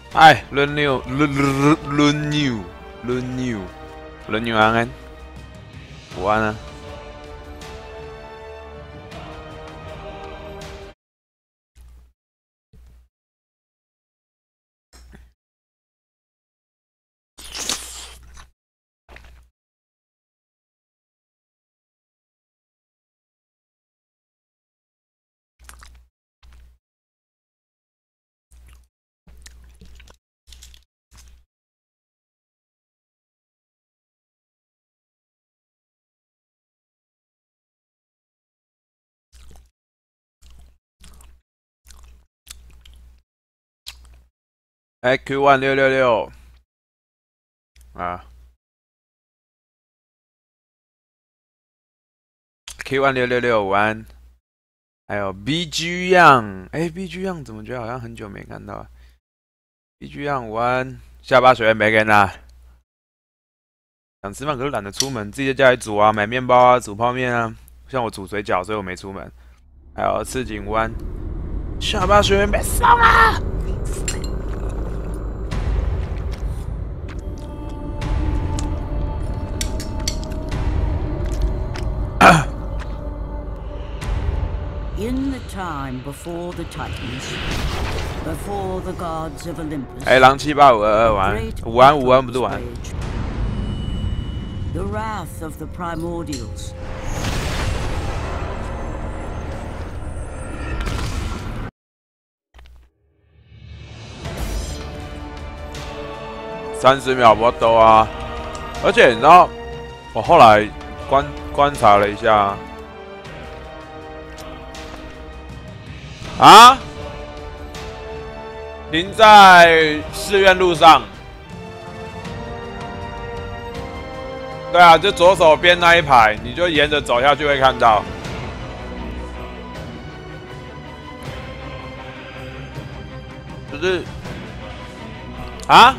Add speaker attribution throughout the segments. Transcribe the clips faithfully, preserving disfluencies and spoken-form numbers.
Speaker 1: 哎，轮流轮轮轮流轮流轮流安安，午安啊！哎 ，Q one 六六六啊 ，Q one 六六六午安，还有 B G 样，哎，B G 样怎么觉得好像很久没看到？B G 样午安，下巴学院没人啊？想吃饭可是懒得出门，自己在家里煮啊，买面包啊，煮泡面啊。像我煮水饺，所以我没出门。还有赤井湾，下巴学院被送了。
Speaker 2: In the time before the Titans, before the gods of Olympus,
Speaker 1: 哎，狼七八五二二晚，午安午安不是晚安。
Speaker 2: The wrath of the primordials.
Speaker 1: 三十秒不都啊！而且你知道，我后来观观察了一下。啊！您在寺院路上。对啊，就左手边那一排，你就沿着走下去会看到。就是啊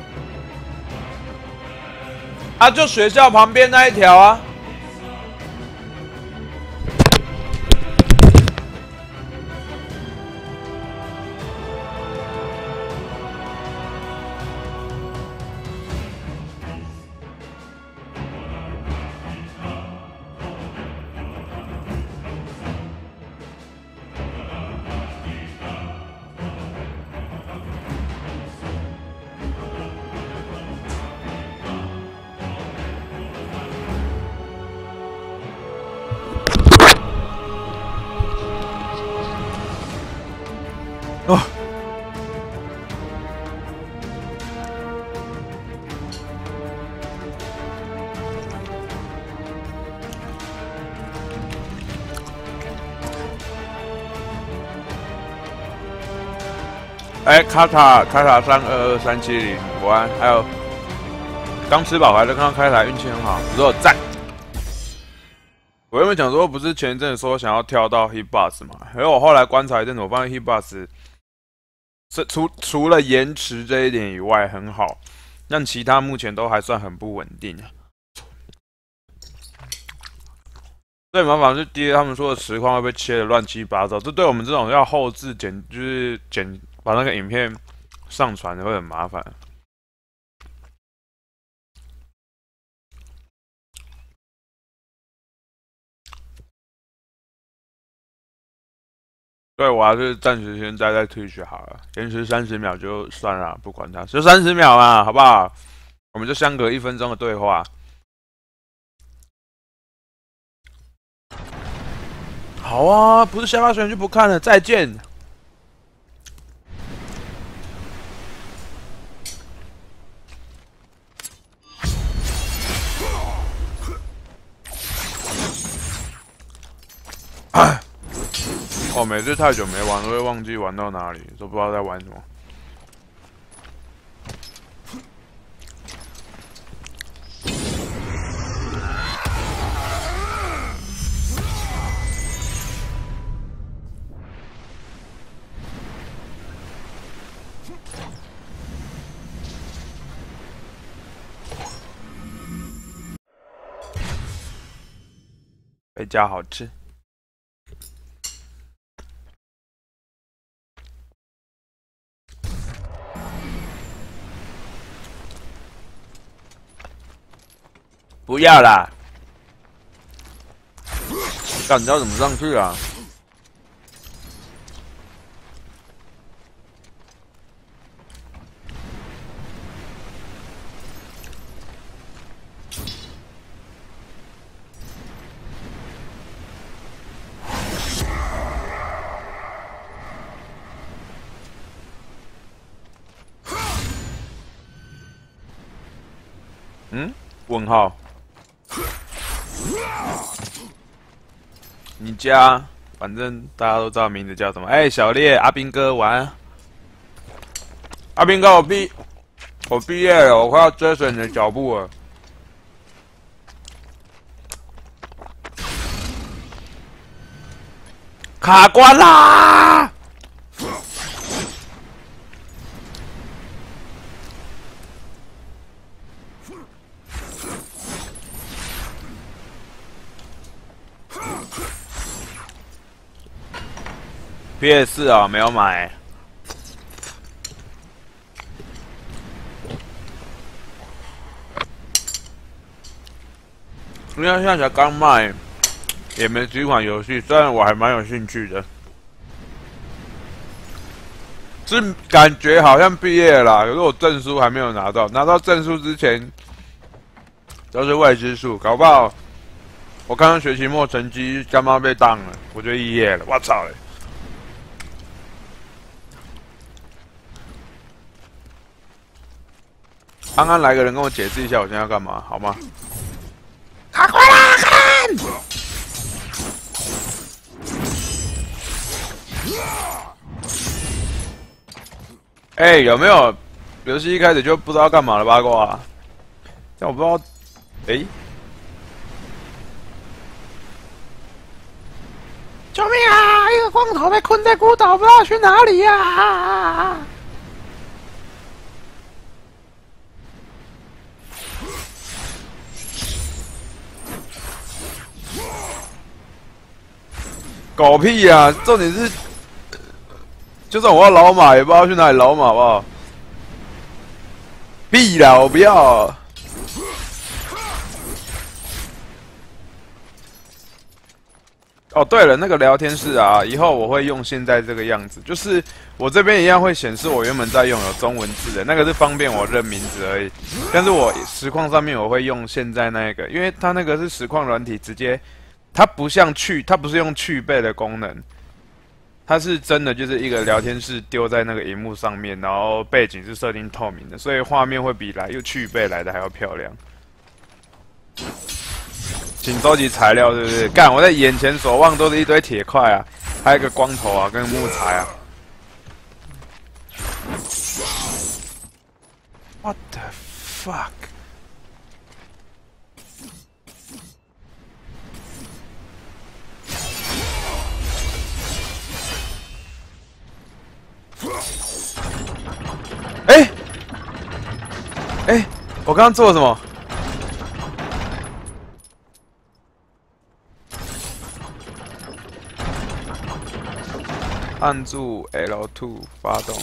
Speaker 1: 啊，就学校旁边那一条啊。哦，哎，卡塔卡塔三二二三七零，午安，还有刚吃饱还在看到开台，运气很好，不错，赞。我原本想说，不是前一阵说想要跳到 Hit Bus 嘛？因为我后来观察一阵子，我发现 Hit Bus 是除除了延迟这一点以外很好，但其他目前都还算很不稳定。最麻烦是第一，他们说的实况会被切的乱七八糟，这对我们这种要后置剪，就是剪把那个影片上传会很麻烦。对，我还是暂时先待在 Twitch 好了，延迟三十秒就算了，不管它，就三十秒嘛，好不好？我们就相隔一分钟的对话。好啊，不是下巴选就不看了，再见。哎，哦，每次太久没玩，都会忘记玩到哪里，都不知道在玩什么。回家好吃。 不要啦！干，你知道怎么上去啊？嗯？问号？你家，反正大家都知道名字叫什么。哎、欸，小烈，阿兵哥晚安。阿兵哥，我毕，我毕业了，我快要追随你的脚步了。卡关啦！P S 四啊，没有买。因为现在才刚卖，也没几款游戏，虽然我还蛮有兴趣的，是感觉好像毕业了啦，可是我证书还没有拿到，拿到证书之前都是未知数，搞不好我刚刚学期末成绩干妈被当了，我就肄业了，我操嘞！安安来个人跟我解释一下，我现在要干嘛，好吗？卡关啦！看！哎、欸，有没有游戏一开始就不知道干嘛的八卦、啊？但我不知道，哎、欸，救命啊！一个光头被困在孤岛，不知道去哪里呀、啊！狗屁呀、啊！重点是，就算我要老马，也不知道去哪里老马，好不好？屁啦，我不要。哦，对了，那个聊天室啊，以后我会用现在这个样子，就是我这边一样会显示我原本在用有中文字的那个，是方便我认名字而已。但是我实况上面我会用现在那个，因为它那个是实况软体，直接。它不像去，它不是用去背的功能，它是真的就是一个聊天室丢在那个荧幕上面，然后背景是设定透明的，所以画面会比来又去背来的还要漂亮。请收集材料，对不对？干，我在眼前所望都是一堆铁块啊，还有一个光头啊，跟木材啊。What the fuck？哎、欸，哎、欸，我刚刚做了什么？按住 L 二 发动。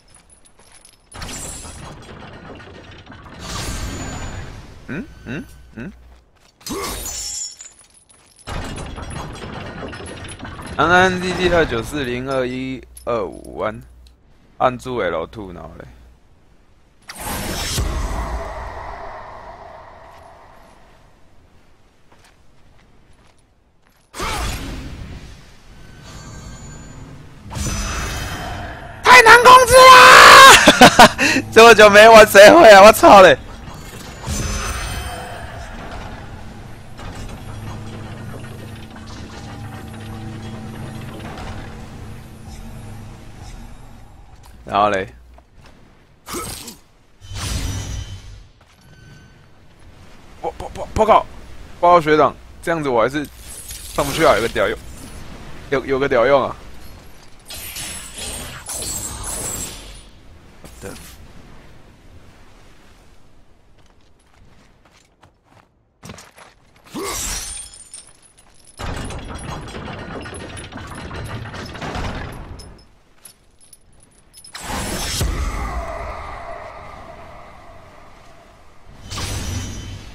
Speaker 1: 嗯嗯嗯。安安 D D 二九四零二一二五弯，按住 L 二，然后嘞。太难控制啦！这么久没玩，谁会啊？我操嘞！然后嘞，报报报报告，报告学长，这样子我还是上不去啊，有个屌用，有有个屌用啊。的，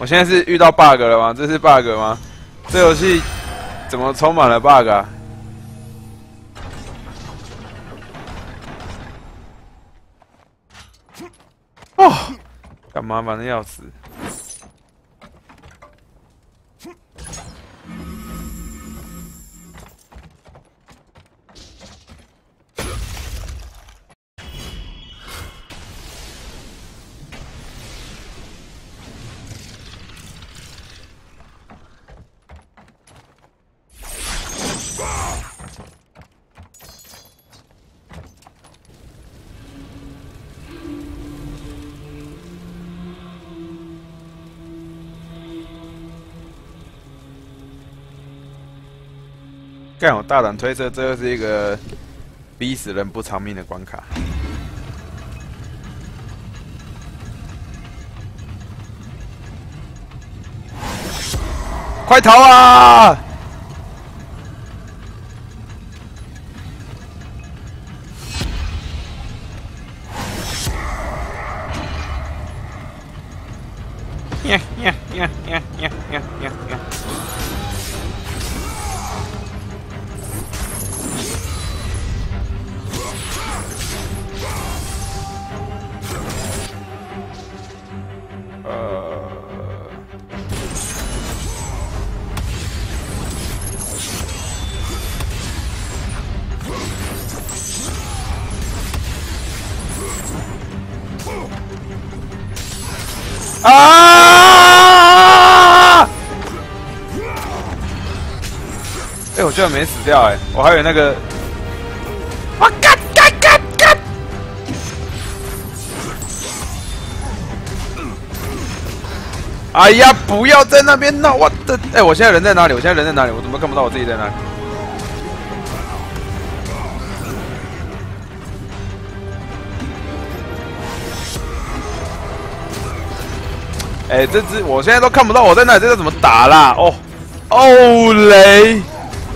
Speaker 1: 我现在是遇到 bug 了吗？这是 bug 吗？这游戏怎么充满了 bug 啊？哦，干麻烦的要死！干！我大胆推测，这又是一个逼死人不偿命的关卡。快逃啊！呀呀呀呀呀呀呀呀！呃，啊！哎、欸，我居然没死掉哎、欸，我还以为那个，我干干干干！哎呀，不要在那边闹！我的，哎、欸，我现在人在哪里？我现在人在哪里？我怎么看不到我自己在哪里？哎、欸，这只我现在都看不到我在哪里，这叫怎么打啦？哦，哦雷！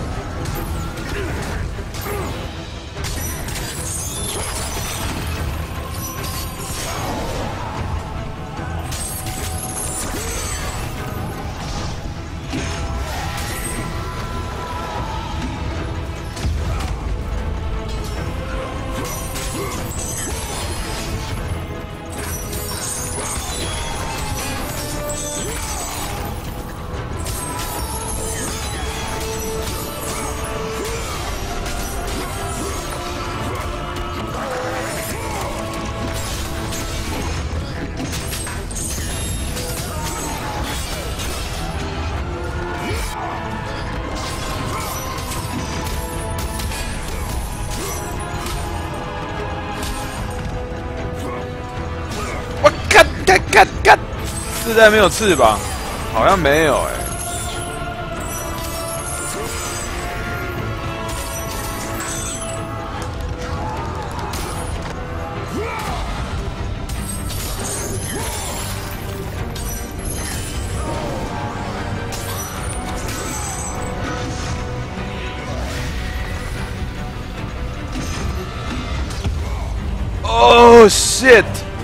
Speaker 1: 干干，自带没有翅膀，好像没有哎、欸。Oh shit！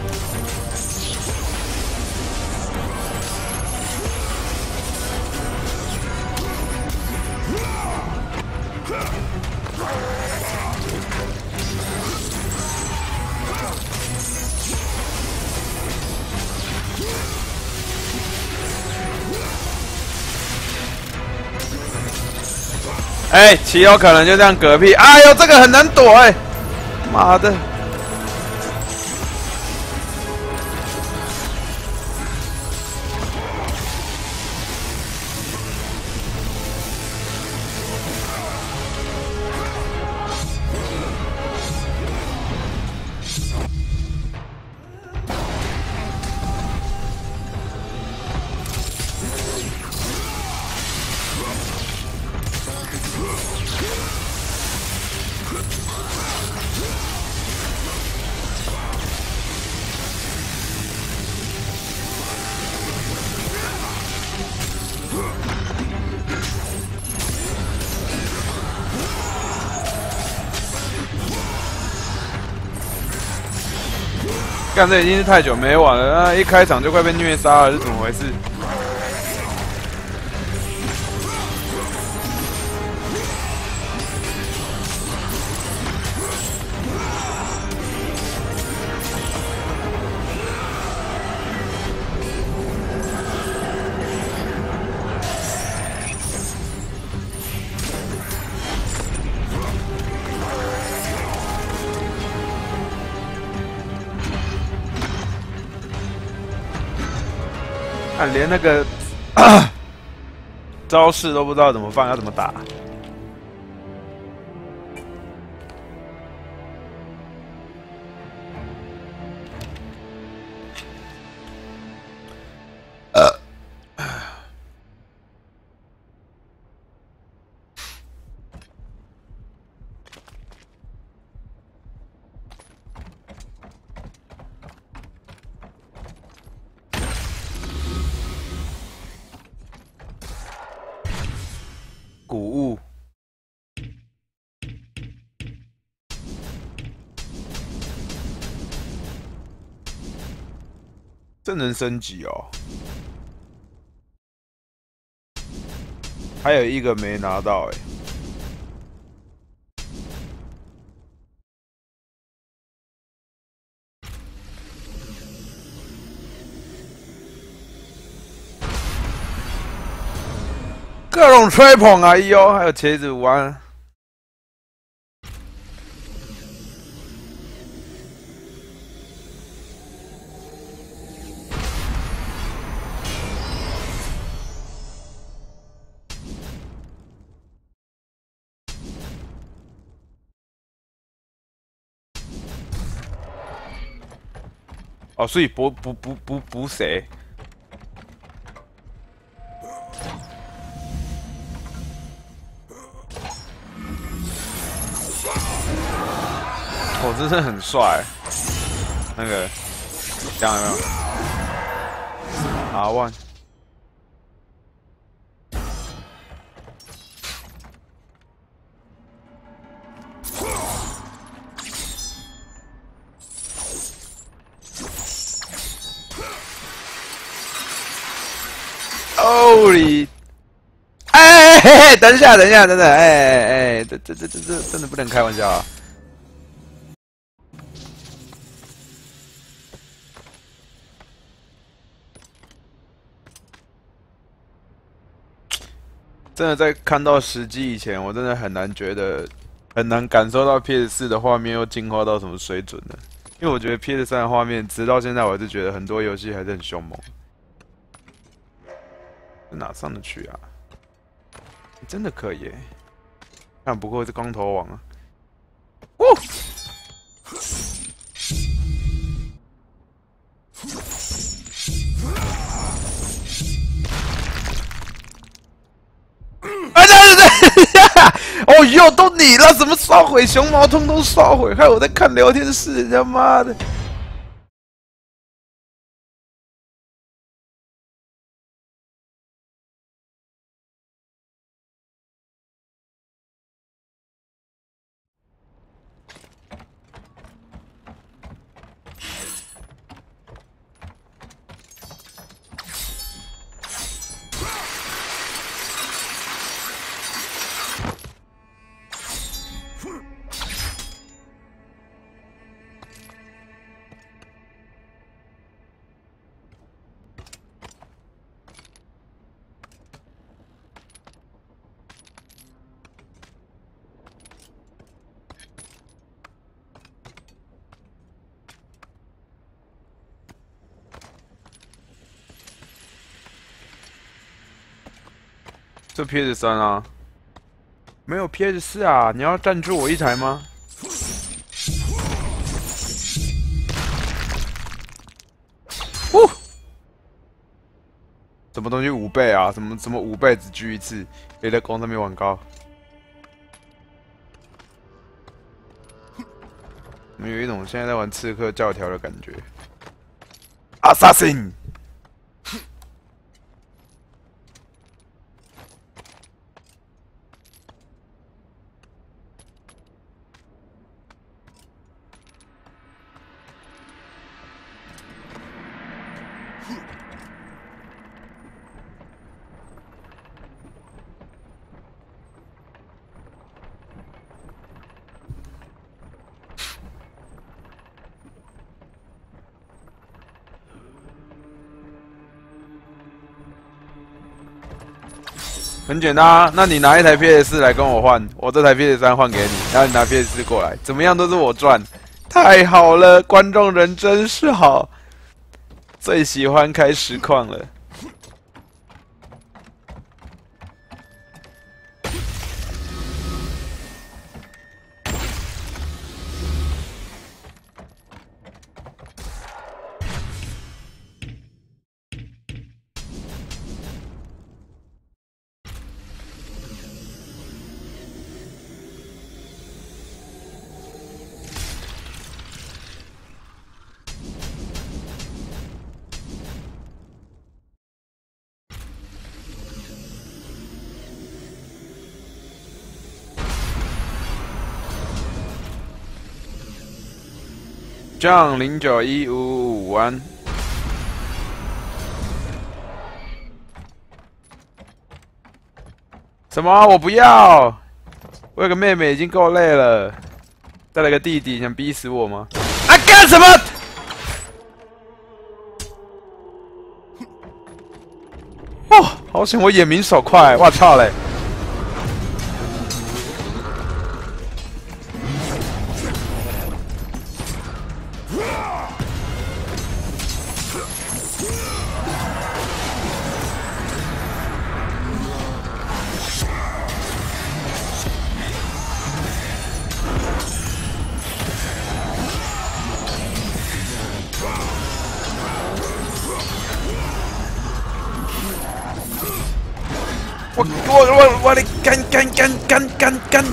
Speaker 1: 哎、欸，极有可能就这样嗝屁。哎呦，这个很难躲哎、欸！妈的！干，这已经是太久没玩了，那一开场就快被虐杀了，是怎么回事？ 看连那个招式都不知道怎么放，要怎么打？呃，谷物。 这能升级哦！还有一个没拿到哎、欸，各种吹捧啊！哟，还有茄子湾。 哦，所以补补补补补谁？哦，真的很帅，那个，这样有没有 ？R one。 Holy！ 哎嘿嘿，等一下，等一下，等等，哎哎哎，这这这这这真的不能开玩笑啊！真的在看到实机以前，我真的很难觉得，很难感受到 P S 四的画面又进化到什么水准了。因为我觉得 P S 三的画面，直到现在我还是觉得很多游戏还是很凶猛。哪上得去啊？真的可以耶！看，不愧是光头王啊！哦。 哎，等等下！哦哟，都你了，怎么烧毁熊猫，通通烧毁，害我在看聊天室，他妈的！这 P S 三啊，没有 P S 四啊，你要赞助我一台吗？哦，什么东西五倍啊？什么什么五倍只狙一次？可以在弓上面玩高。我们有一种现在在玩刺客教条的感觉。Assassin。 很简单啊，那你拿一台 P S 四来跟我换，我这台 P S 三换给你，然后你拿 P S 四过来，怎么样都是我赚，太好了，观众人真是好，最喜欢开实况了。 John 零九一五五五 one。什么？我不要！我有个妹妹已经够累了，再来个弟弟，想逼死我吗？啊！干什么？哦，好险！我眼明手快，我操嘞！我我我我的干干干干干干！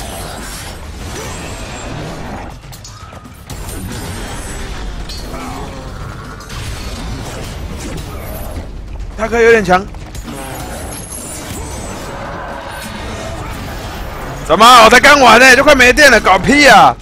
Speaker 1: 他可有点强。怎么？我才刚玩呢，就快没电了，搞屁啊！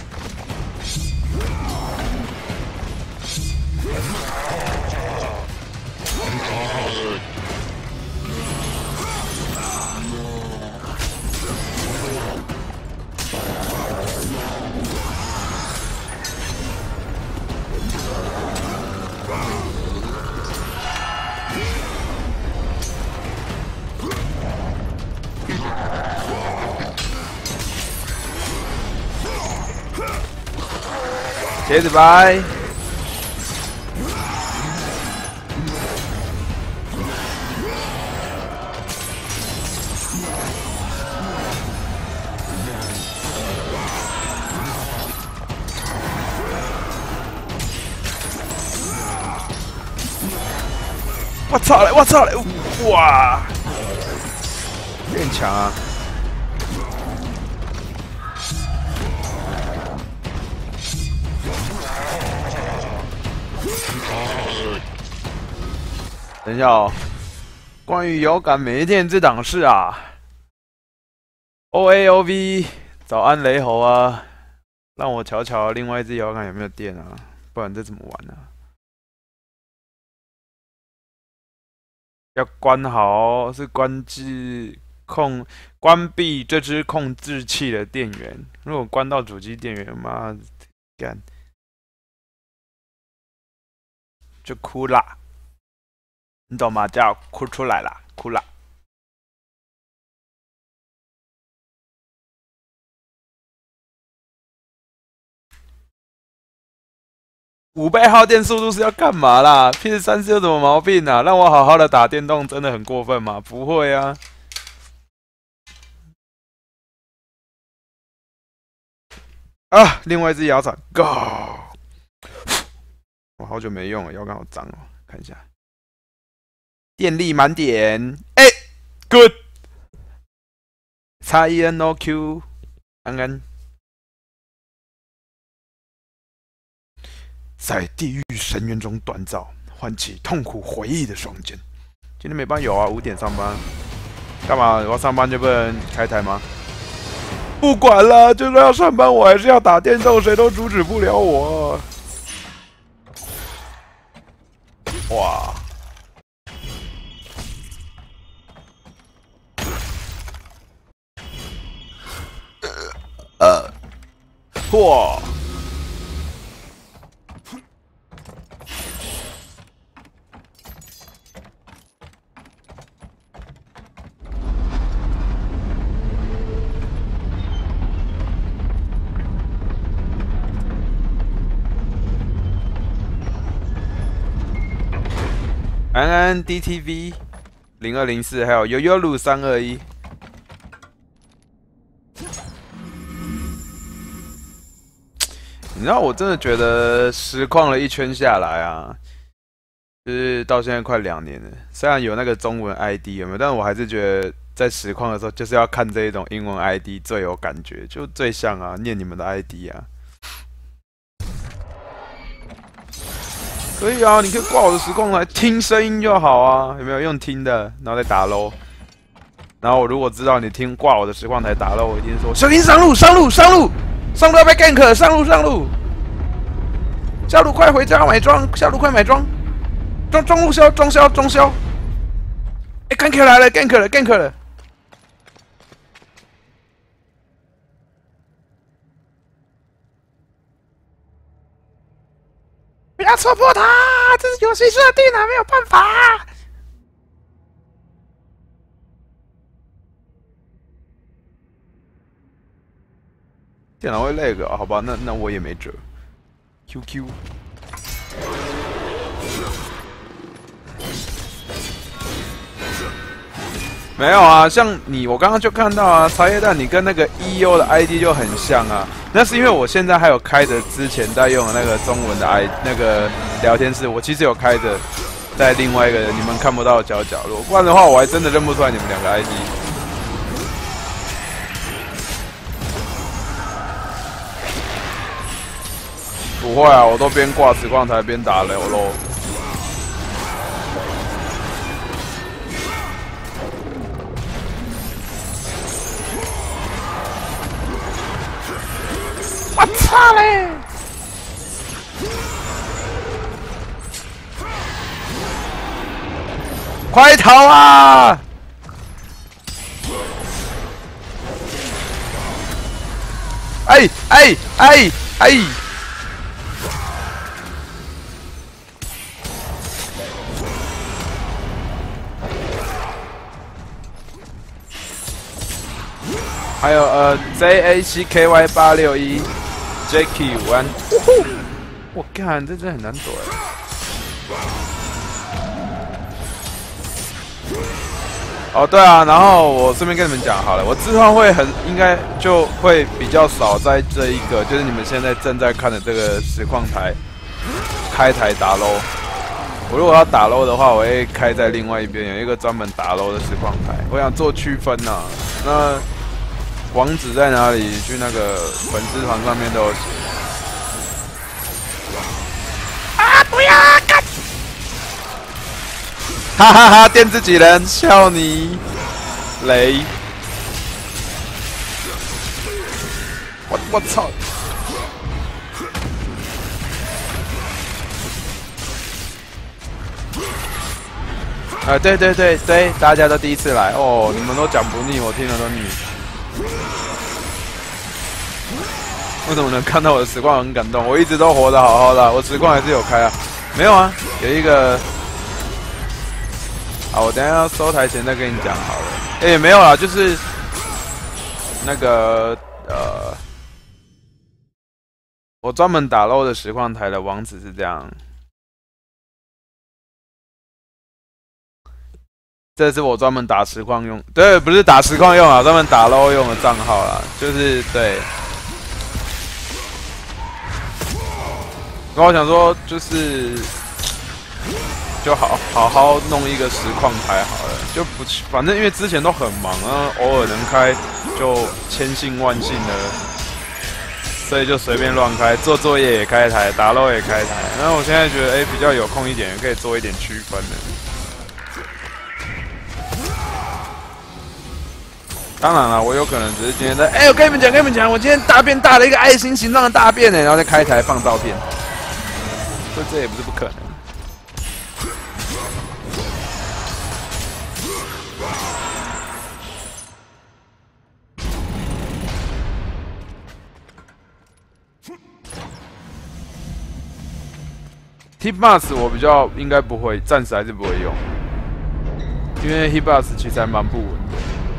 Speaker 1: 茄子拜。我操嘞！我操嘞！哇，变强啊！等一下哦，关于有感没电这档事啊 ，O A O V， 早安雷猴啊，让我瞧瞧另外一只摇杆有没有电啊，不然这怎么玩呢、啊？要关好，是关机控关闭这只控制器的电源。如果关到主机电源，妈干就哭啦。 你懂吗？叫哭出来啦，哭啦！五倍耗电速度是要干嘛啦 ？P S 三是有什么毛病啊？让我好好的打电动，真的很过分吗？不会啊！啊，另外一只摇铲 ，Go！ 我好久没用了，摇杆好脏哦，看一下。 电力满点，哎 ，good， 叉 E N O Q， 安安，在地狱深渊中锻造，唤起痛苦回忆的双肩。今天没班有啊，五点上班，干嘛？我要上班就不能开台吗？不管了，就算要上班，我还是要打电动，谁都阻止不了我。哇！ 呃，哇！安安 D T V 零二零四，还有悠悠路三二一。 你知道，我真的觉得实况了一圈下来啊，就是到现在快两年了。虽然有那个中文 I D 有没有，但是我还是觉得在实况的时候，就是要看这一种英文 I D 最有感觉，就最像啊，念你们的 I D 啊。可以啊，你可以挂我的实况来听声音就好啊，有没有用听的，然后再打喽。然后我如果知道你听挂我的实况台打喽，我一定说小心上路，上路，上路。 上路要被 gank， 上路上路！ 下路快回家买装，下路快买装，中中路销，中销中销。哎 ，gank 来了 ，gank 了 ，gank 了。不要戳破他，这是游戏设定啊，没有办法。电脑会 lag 啊，好吧，那那我也没辙。Q Q。没有啊，像你，我刚刚就看到啊，茶叶蛋，你跟那个 E U 的 I D 就很像啊。那是因为我现在还有开着之前在用的那个中文的 I 那个聊天室，我其实有开着在另外一个你们看不到的角角落，不然的话我还真的认不出来你们两个 I D。不会啊，我都边挂实况台边打流喽。我操嘞！快逃啊！哎哎哎哎！还有呃 J A C K Y 八六一 Jacky 五安，我干，这真的很难躲哎。哦，对啊，然后我顺便跟你们讲好了，我之后会很应该就会比较少在这一个，就是你们现在正在看的这个实况台开台打 low。我如果要打 low 的话，我会开在另外一边，有一个专门打 low 的实况台。我想做区分呐、啊，那网址在哪里？去那个粉丝团上面都有写。啊！不要干！哈哈哈！电自己人，笑你雷！我我操！啊，对对对对，大家都第一次来哦，你们都讲不腻，我听了都腻。为什么能看到我的实况很感动？我一直都活得好好的，我实况还是有开啊。没有啊，有一个。好，我等一下要收台前再跟你讲好了。哎、欸，没有啦，就是那个呃，我专门打 low 的实况台的网址是这样。这是我专门打实况用，对，不是打实况用啊，专门打 low 用的账号啦，就是对。然后我想说，就是就好好好弄一个实况台好了，就不反正因为之前都很忙啊，偶尔能开就千幸万幸的，所以就随便乱开，做作业也开台，打 low 也开台。然后我现在觉得，哎、欸，比较有空一点，可以做一点区分的。当然了，我有可能只是今天在，哎、欸，我跟你们讲，跟你们讲，我今天大便大了一个爱心形状的大便呢，然后再开台放照片，这这也不是不可能。Hitbox 我比较应该不会，暂时还是不会用，因为 Hitbox 其实还蛮不稳的。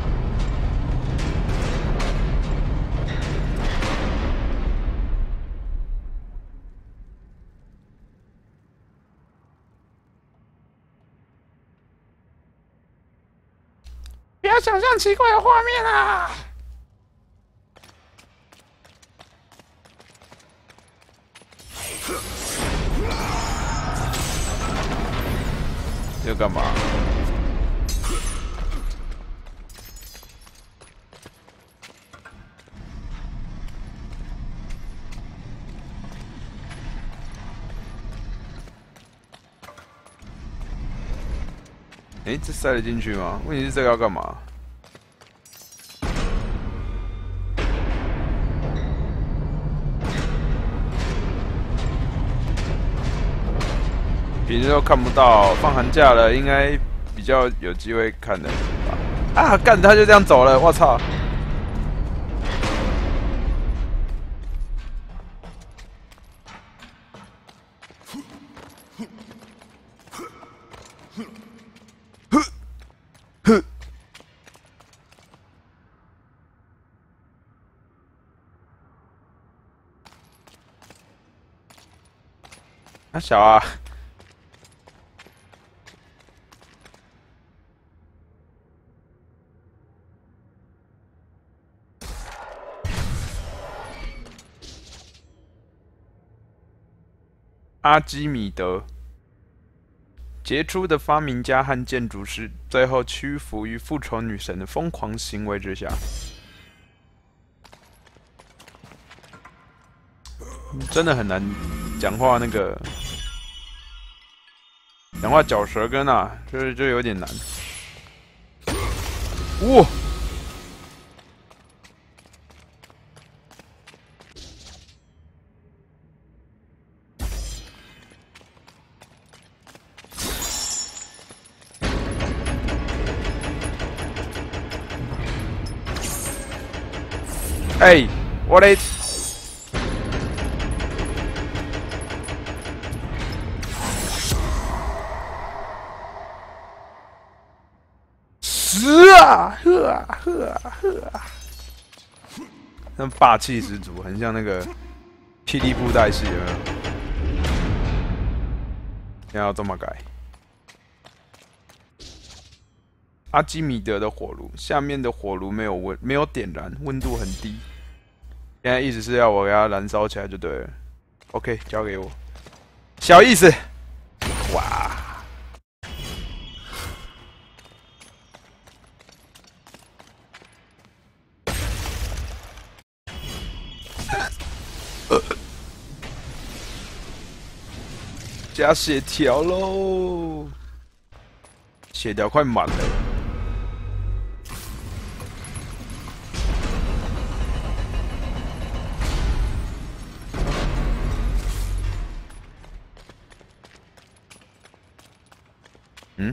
Speaker 1: 不要想象奇怪的画面啊！要干嘛？哎、欸，这塞得进去吗？问题是这个要干嘛？ 平时都看不到，放寒假了应该比较有机会看的吧？啊，干他就这样走了，我操！啊小啊！阿基米德，杰出的发明家和建筑师，最后屈服于复仇女神的疯狂行为之下。真的很难讲话，那个讲话嚼舌根啊，就是就有点难。哇！哎，我的。是啊，呵啊呵啊呵啊，那霸气十足，很像那个霹雳布袋戏，有没有？要这么改。阿基米德的火炉，下面的火炉没有温，没有点燃，温度很低。现在意思是要我给它燃烧起来就对了。OK， 交给我。小意思。哇！加血条喽，血条快满了。嗯？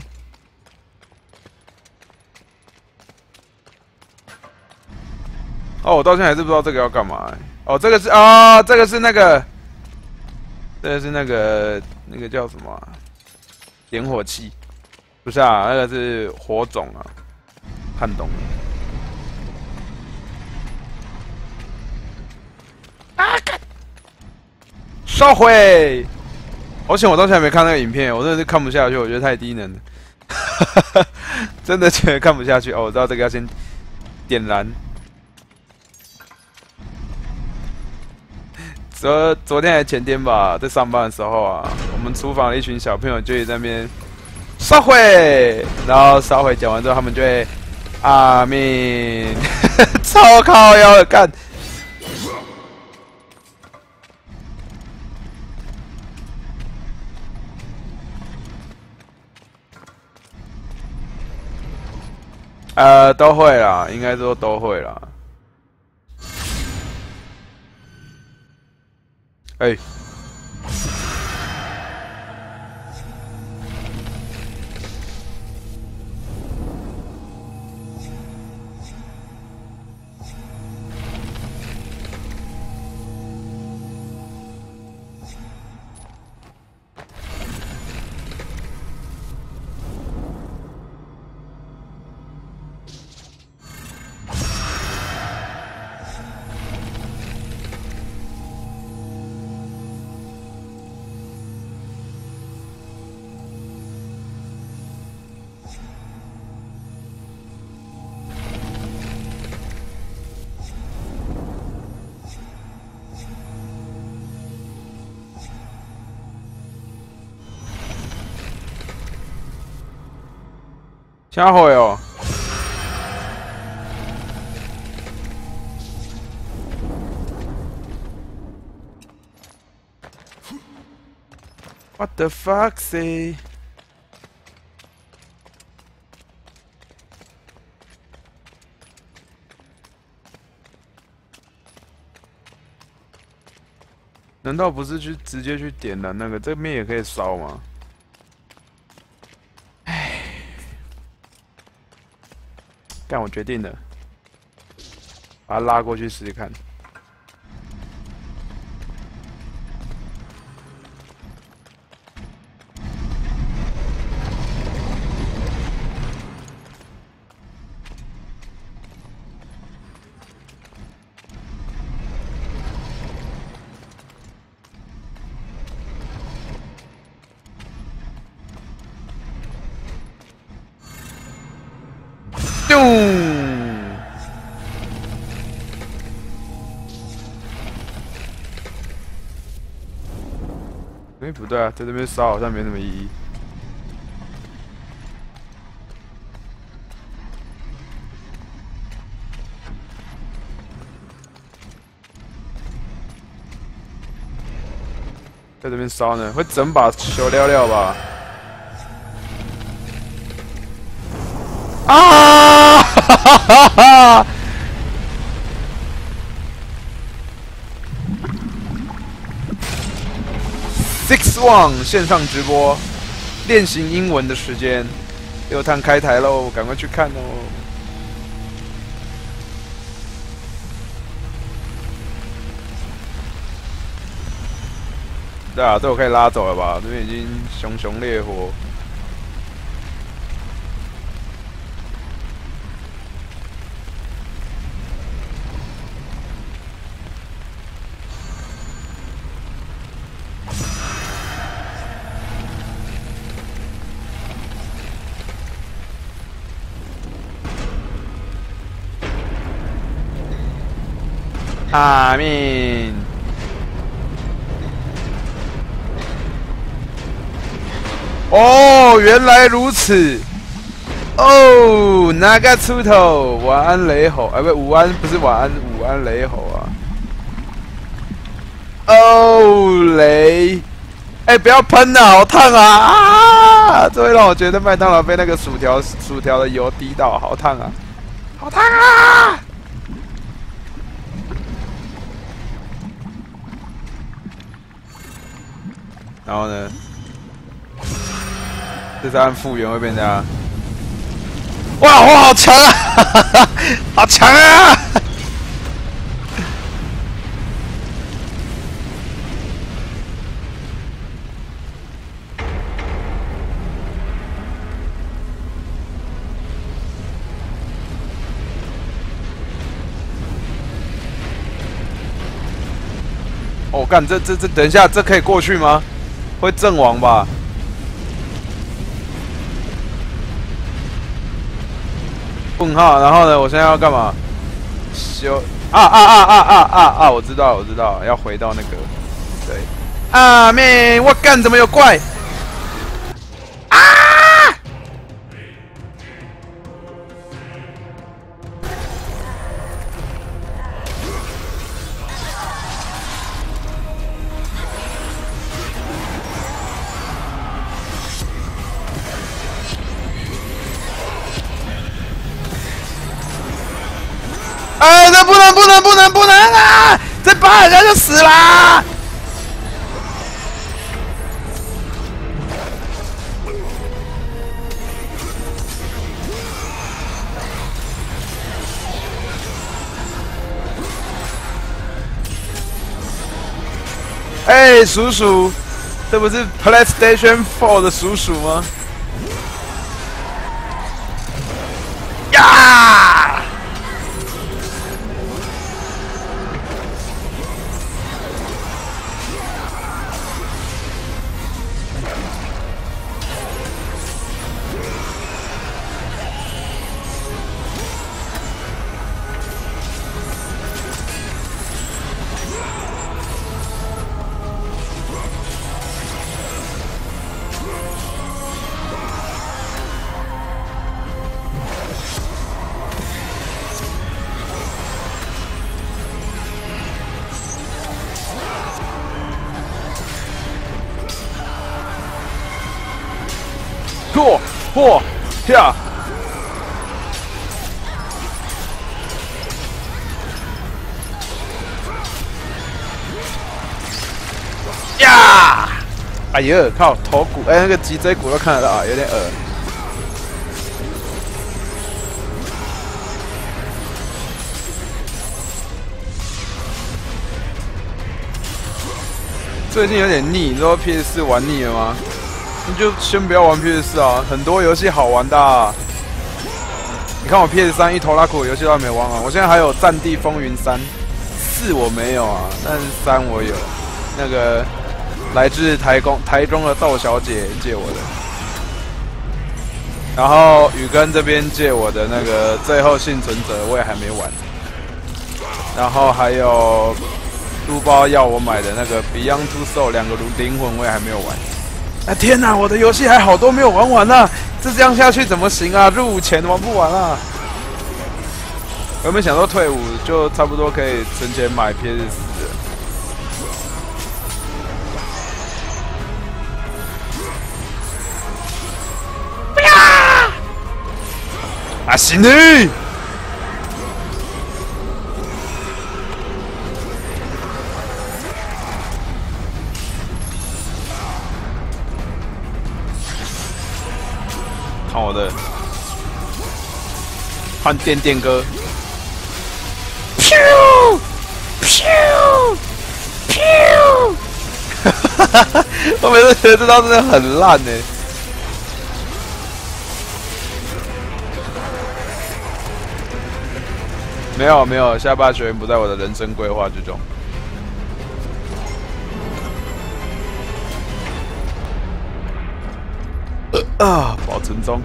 Speaker 1: 哦，我到现在还是不知道这个要干嘛、欸。哦，这个是啊、哦，这个是那个，这个是那个那个叫什么、啊？点火器？不是啊，那个是火种啊。看懂了。啊！烧毁！而且我到现在没看那个影片，我真的是看不下去，我觉得太低能了。真的觉得看不下去哦！我知道这个要先点燃。昨昨天还前天吧，在上班的时候啊，我们厨房的一群小朋友就在那边烧毁，然后烧毁讲完之后，他们就会阿明，超靠腰的干。呃，都会啦，应该说都会啦。哎、欸。啥会哦？ What the fuck, say？ 难道不是去直接去点燃那个？这面也可以烧吗？ 干，我决定了，把他拉过去试试看。咚！哎，不对啊，在这边烧好像没什么意义。在这边烧呢，会整把球撩撩吧？啊！哈哈哈哈 Six One 线上直播，练习英文的时间，六探开台喽，赶快去看哦！对啊，这我可以拉走了吧？这边已经熊熊烈火。阿明，哦，原来如此。哦，哪个出头？晚安雷吼，哎，不，午安不是晚安，午安雷吼啊。哦，雷，哎，不要喷呐，好烫啊！啊，这会让我觉得麦当劳被那个薯条薯条的油滴到，好烫啊，好烫啊！然后呢？这是按复原会变这样。哇，我好强啊！好强啊！哦，干，这这这，等一下，这可以过去吗？会阵亡吧？问号，然后呢？我现在要干嘛？修啊啊啊啊啊啊啊！我知道，我知道，要回到那个对。啊妹，我干，怎么有怪？啊！哎，这不能不能不能不能啊！再扒人家就死啦！哎，叔叔，这不是 PlayStation 四的叔叔吗？呀！嚯嚯呀！呀！哎呦，靠，头骨，哎，那个脊椎骨都看得到啊，有点恶。 最近有点腻，你知道 P S 四 玩腻了吗？你就先不要玩 P S 四 啊，很多游戏好玩的、啊。你看我 P S 三一头拉苦的游戏都还没玩完，我现在还有《战地风云三》，四我没有啊，但是三我有。那个来自台中台中的窦小姐借我的，然后宇根这边借我的那个《最后幸存者》我也还没玩，然后还有书包要我买的那个《Beyond Two Soul》两个灵魂我也还没有玩。啊天哪，我的游戏还好多没有玩完啊！这这样下去怎么行啊？入伍前玩不完啊！我原本想说退伍就差不多可以存钱买 P S 四了。不要！啊，行嘞！看我的，换电电歌。飘飘飘！哈哈哈！我每次觉得这招真的很烂呢。没有没有，下巴学院不在我的人生规划之中。呃、啊，保存中。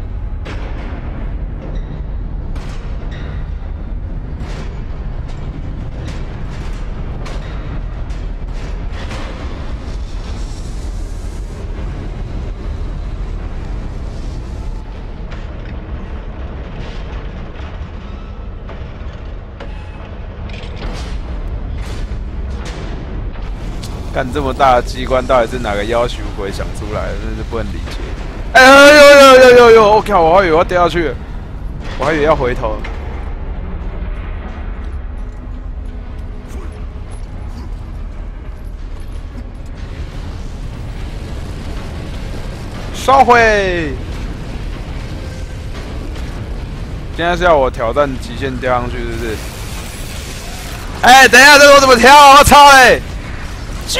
Speaker 1: 干这么大的机关，到底是哪个妖许鬼想出来的？真是不能理解。哎呦呦呦呦呦呦！我靠，我还以为我要掉下去了，我还以为要回头。烧毁！现在是要我挑战极限掉上去，是不是？哎、欸，等一下，这个我怎么跳、啊？我操嘞！啾！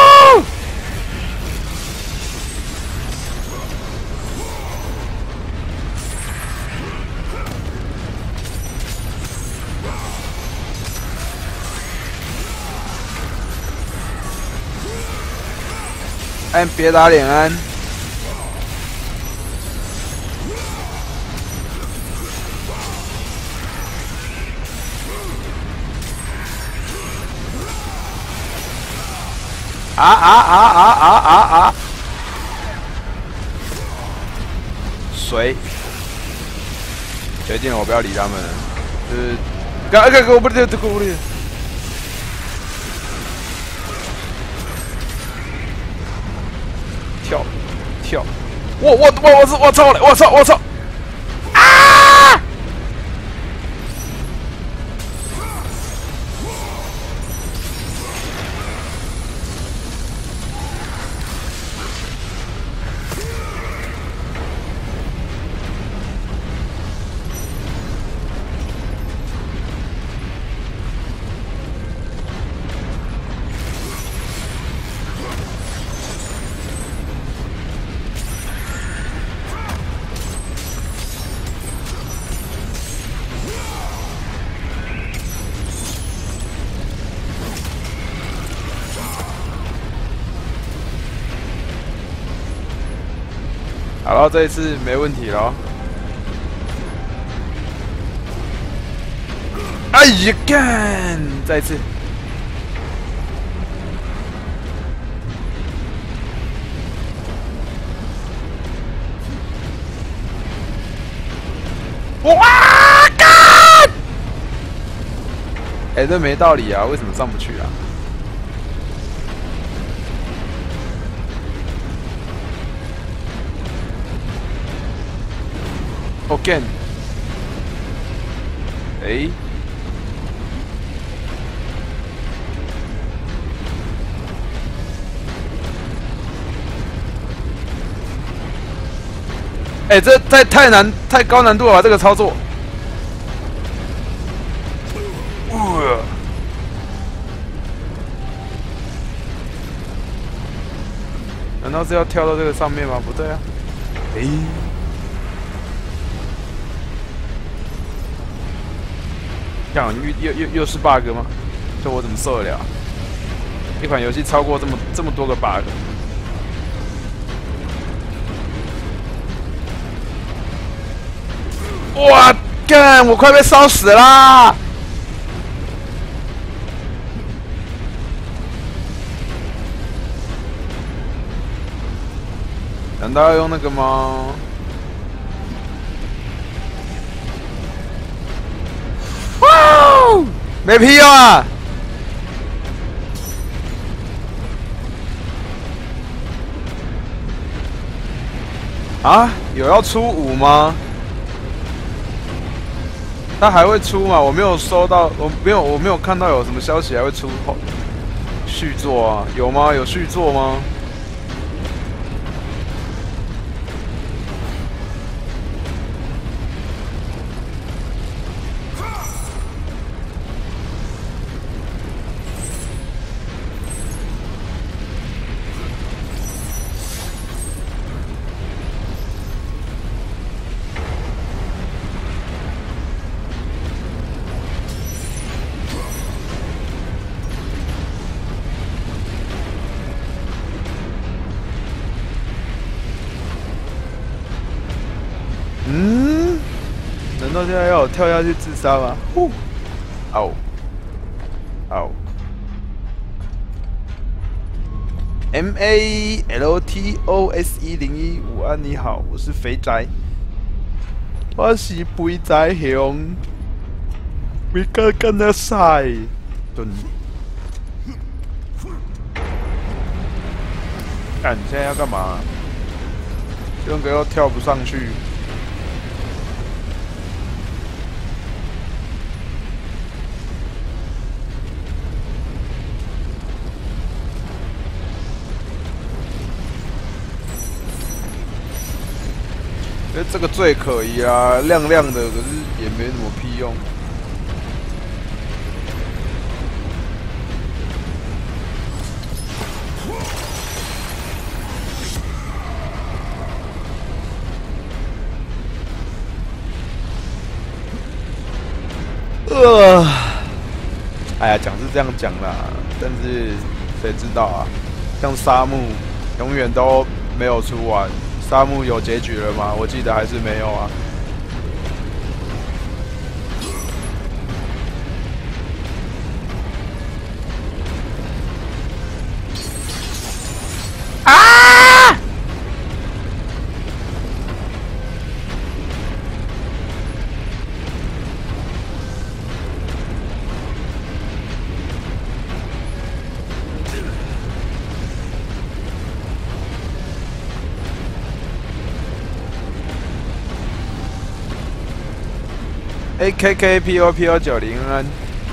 Speaker 1: 安，别打脸安！啊啊啊啊啊啊啊！谁？决定我不要理他们了。就是，刚刚我不对，这个不对。跳，跳！我我我我我操了！我操我操！啊！好了，这一次没问题了。哎呀，干！再一次。哇！干！哎，这没道理啊，为什么上不去啊？Again， 哎，哎，这太太难，太高难度了吧？这个操作。呃难道是要跳到这个上面吗？不对啊。诶、欸，这样又又又又是 bug 吗？这我怎么受得了？一款游戏超过这么这么多个 bug。哇！干！我快被烧死啦！难道要用那个吗？哇！没屁用啊！啊？有要出五吗？他还会出吗？我没有收到，我没有，我没有看到有什么消息还会出续作啊？有吗？有续作吗？嗯？难道现在要我跳下去自杀吗？呼！哦，哦。M A L T O S 一零一午安，你好，我是肥宅，我是肥宅熊，没敢跟他晒，准。干，你现在要干嘛？这个又跳不上去。觉得这个最可疑啊，亮亮的，可是也没什么屁用。呃，哎呀，讲是这样讲啦，但是谁知道啊？像沙漠永远都没有出完。沙漠有结局了吗？我记得还是没有啊。啊！A K K P O P O 九零安，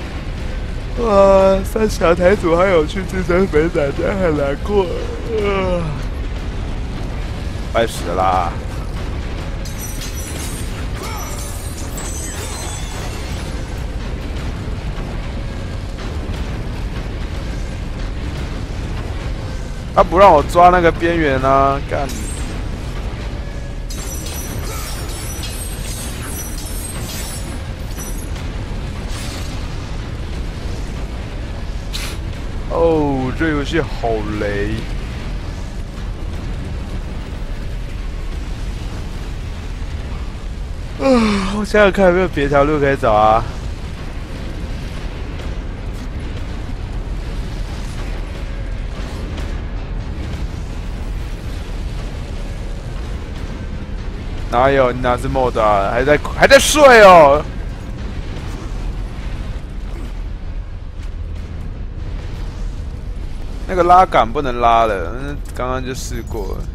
Speaker 1: 哇！三小台主还有去自身本仔，真很难过，呃，快死啦！他不让我抓那个边缘啊，干！哦，这游戏好雷！啊，我想想看有没有别条路可以走啊。哪有？你哪是 mod 啊？还在还在睡哦。那个拉杆不能拉了，刚刚就试过了。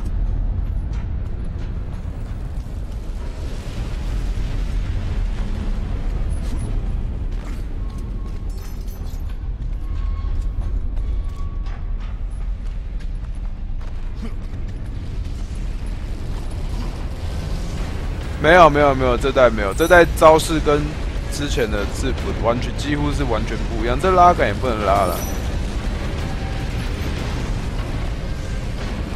Speaker 1: 没有没有没有，这代没有，这代招式跟之前的制服完全几乎是完全不一样，这拉杆也不能拉了。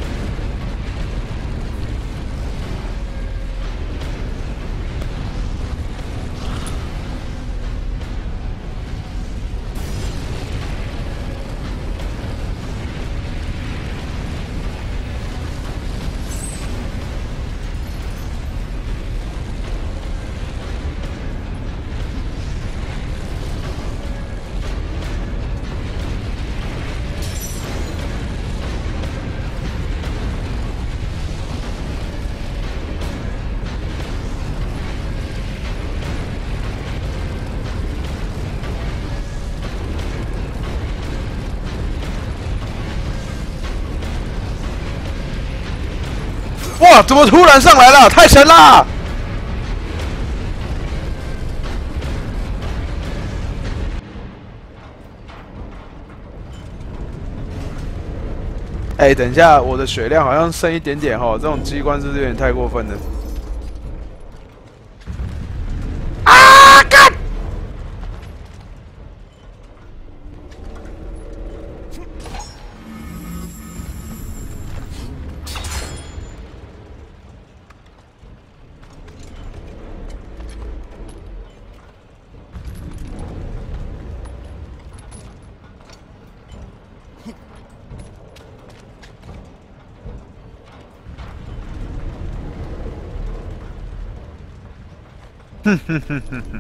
Speaker 1: 哇，怎么突然上来了？太神啦！哎、欸，等一下，我的血量好像剩一点点哈，这种机关是不是有点太过分了？啊！干！哼哼哼哼哼！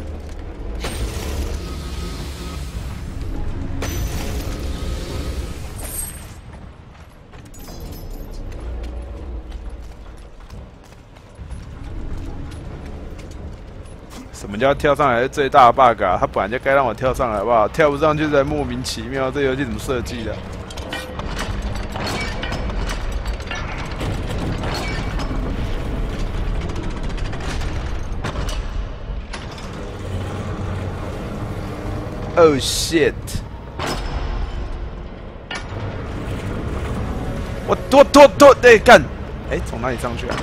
Speaker 1: 什么叫跳上来是最大的 bug 啊？他本来就该让我跳上来，好不好？跳不上去才莫名其妙，这游戏怎么设计的？ Oh shit！ 我拖拖拖，对干！哎，从哪里上去啊？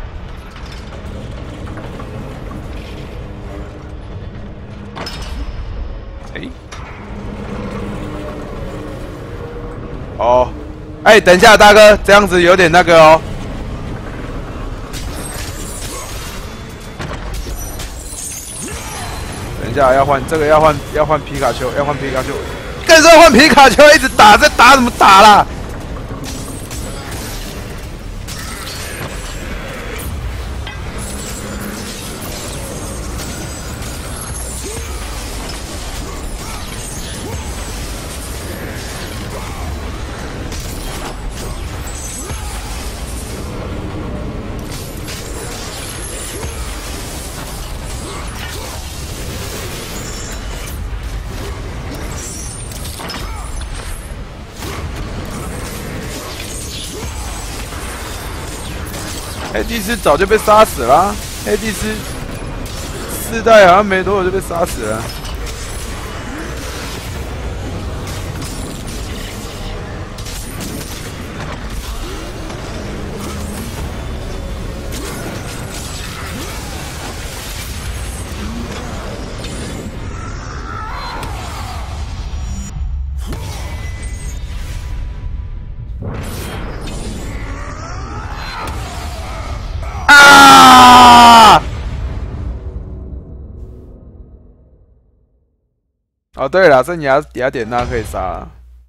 Speaker 1: 哎，哦，哎，等一下，大哥，这样子有点那个哦。 等一下，要换这个，要换要换皮卡丘，要换皮卡丘，干什么换皮卡丘？一直打，在打怎么打啦？黑帝斯早就被杀死了、啊，黑帝斯四代好像没多久就被杀死了。啊！哦，对了，这雅雅典娜可以杀了。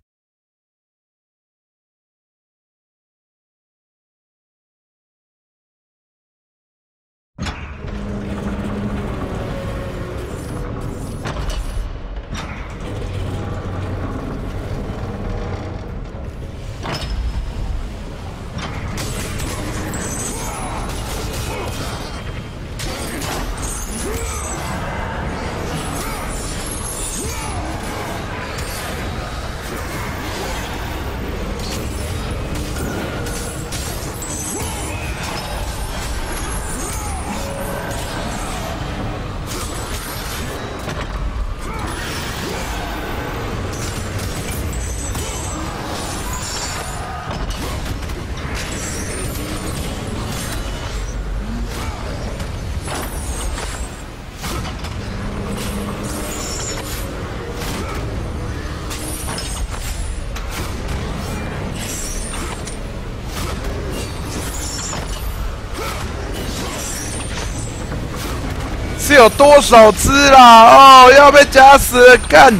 Speaker 1: 是有多少只啦？哦，要被夹死了，干！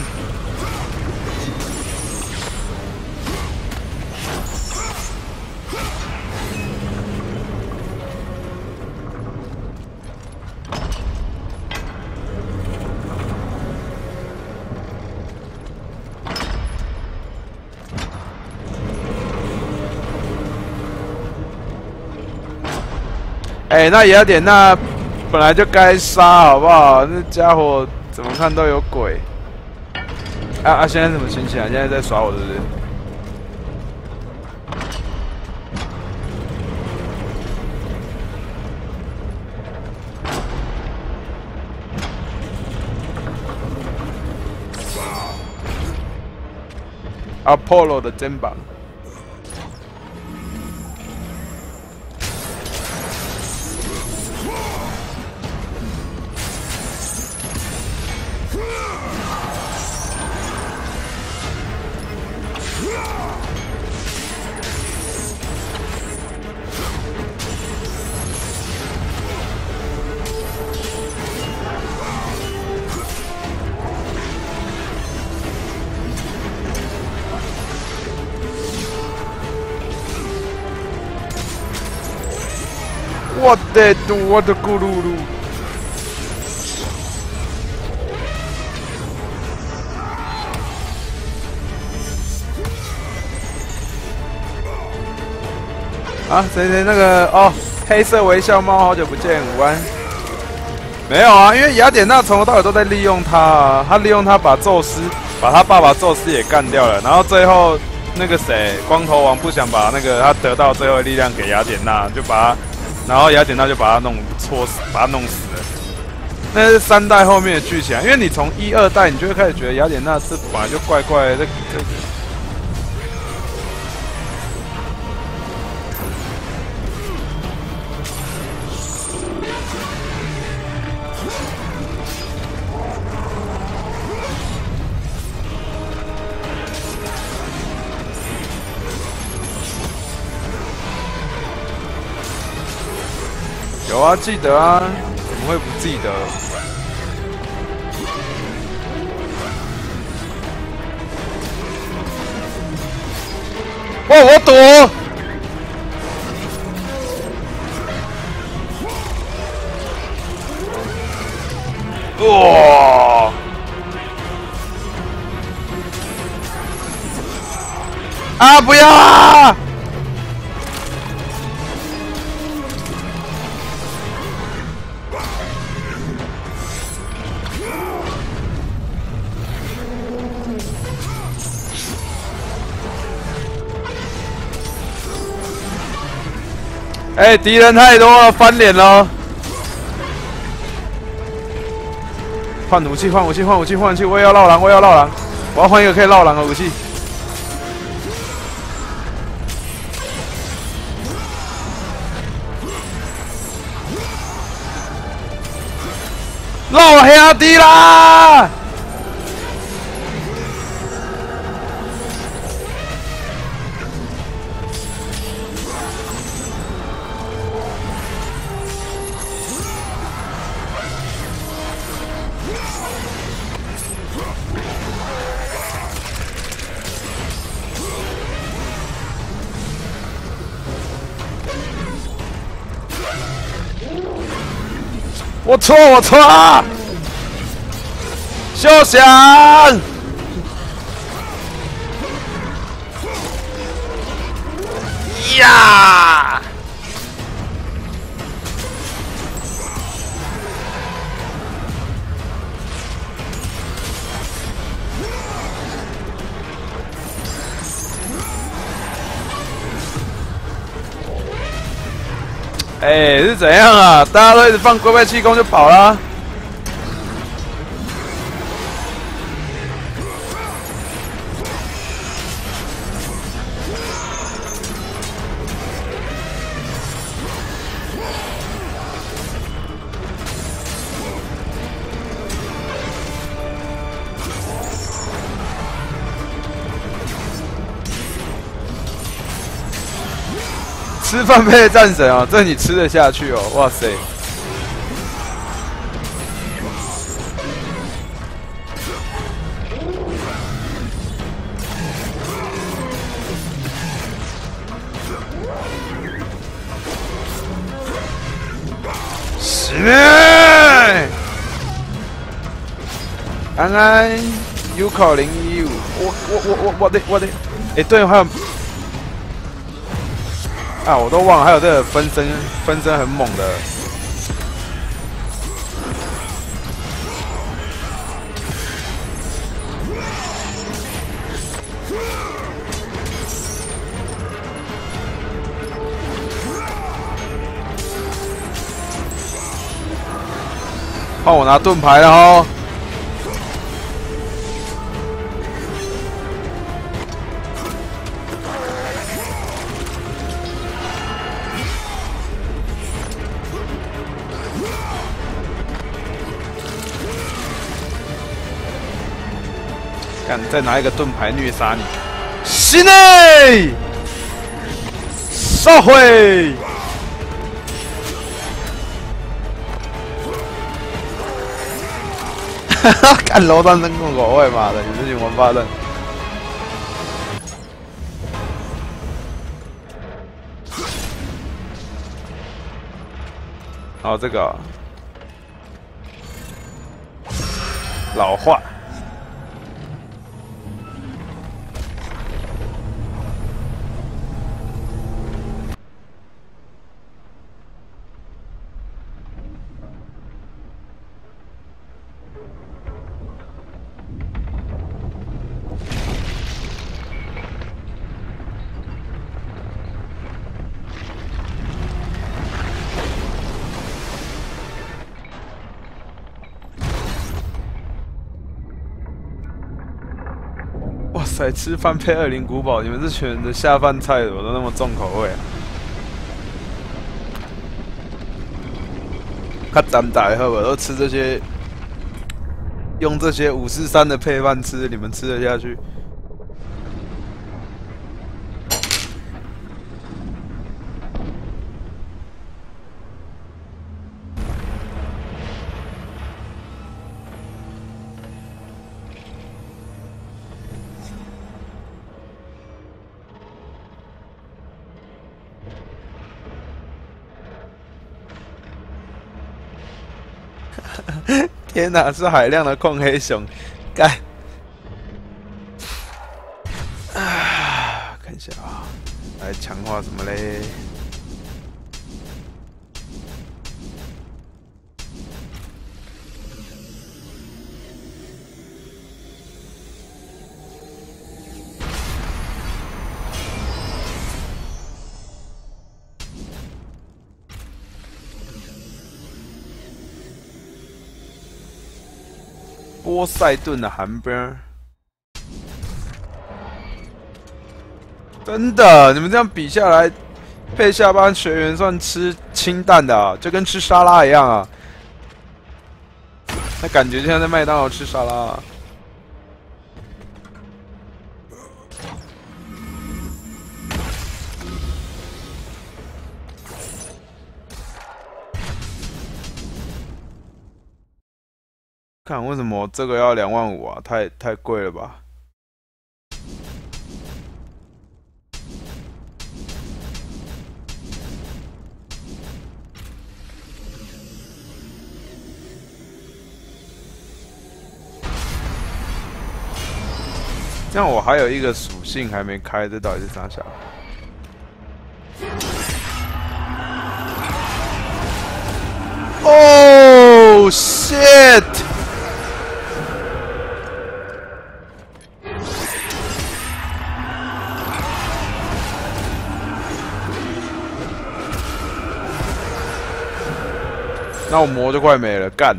Speaker 1: 哎、欸，那也要点那。 本来就该杀，好不好？那家伙怎么看都有鬼。啊啊！现在怎么醒起来？现在在耍我，对不对？ Apollo 的肩膀。我的我的咕噜噜！啊，谁谁那个哦，黑色微笑猫，好久不见，午安。没有啊，因为雅典娜从头到尾都在利用他啊，他利用他把宙斯，把他爸爸宙斯也干掉了，然后最后那个谁，光头王不想把那个他得到最后的力量给雅典娜，就把他。然后雅典娜就把他弄戳死，把他弄死了。那是三代后面的剧情啊，因为你从一二代，你就会开始觉得雅典娜这本来就怪怪的。这这有啊，记得啊，怎么会不记得？哇，我躲！哇！啊，不要啊！哎、欸，敌人太多了，翻脸了！换武器，换武器，换武器，换武器！我也要绕狼，我也要绕狼！我要换一个可以绕狼的武器。绕兄弟啦！我错，我错！休想！呀！哎、欸，是怎样啊？大家都一直放龟背气功就跑啦。吃饭配战神哦，这你吃得下去哦？哇塞！死命！安安 U 口零一五，我我我我我的我的，哎、欸，对，还有。啊，我都忘了，还有这个分身，分身很猛的。换我拿盾牌了哦。 看，再拿一个盾牌虐杀你。死内！烧毁！哈哈，看楼上真控口味，妈的，你这群王八蛋！哦，这个、哦、老化。哇塞！吃饭配恶灵古堡，你们这群人的下饭菜怎么都那么重口味啊？看咱们打以后，我都吃这些，用这些五四三的配饭吃，你们吃得下去？天哪，是海量的矿黑熊，干！啊，看一下啊，来强化什么嘞？波塞顿的寒冰，真的，你们这样比下来，配下班学员算吃清淡的、啊，就跟吃沙拉一样啊。那感觉就像在麦当劳吃沙拉、啊。看为什么这个要两万五啊？太太贵了吧！这样我还有一个属性还没开，这到底是啥小？哦 shit！ 那我魔就快没了，干！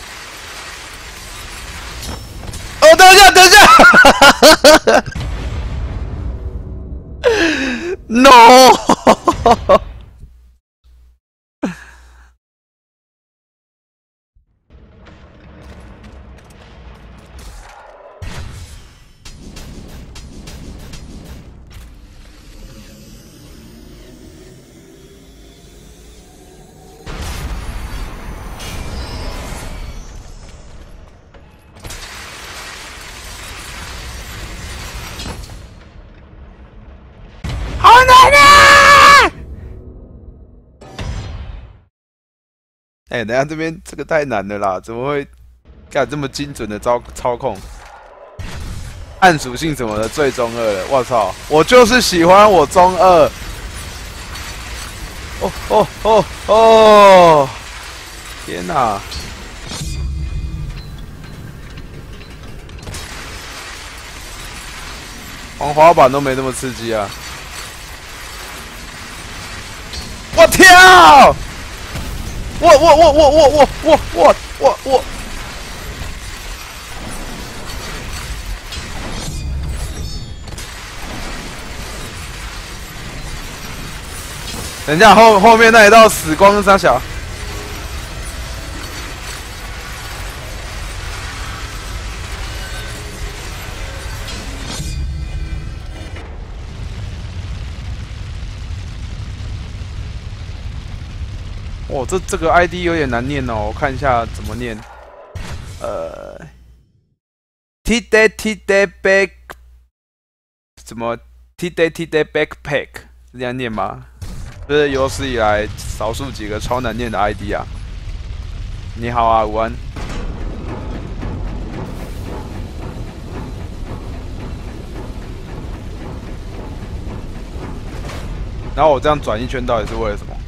Speaker 1: 哦，等一下，等一下 ！No！ 好难啊！哎、欸，等一下这边这个太难了啦，怎么会干这么精准的操操控？按属性什么的最中二了，我操！我就是喜欢我中二。哦哦哦哦！天哪！黄滑板都没这么刺激啊！我跳！我我我我我我我我我我！等一下，后后面那一道死光是啥小？ 哇，这这个 I D 有点难念哦，我看一下怎么念。呃 ，T day T day back， 什么 T day T day backpack 是这样念吗？这是有史以来少数几个超难念的 I D 啊！你好啊，午安。然后我这样转一圈到底是为了什么？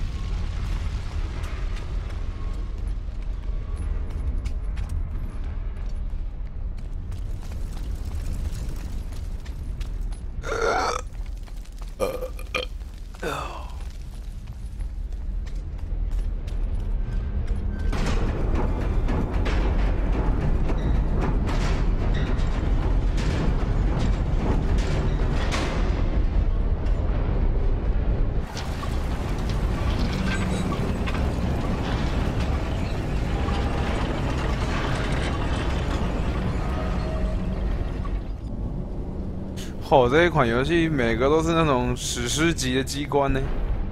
Speaker 1: 哦，这一款游戏每个都是那种史诗级的机关呢。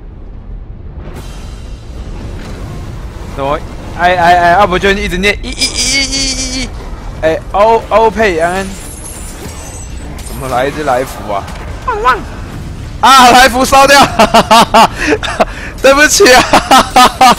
Speaker 1: 什么？哎哎哎！啊不就一直念一一一一一一，哎欧欧佩安，怎么来一只来福啊？汪汪！啊，来福烧掉，哈哈哈哈！对不起啊！哈哈哈。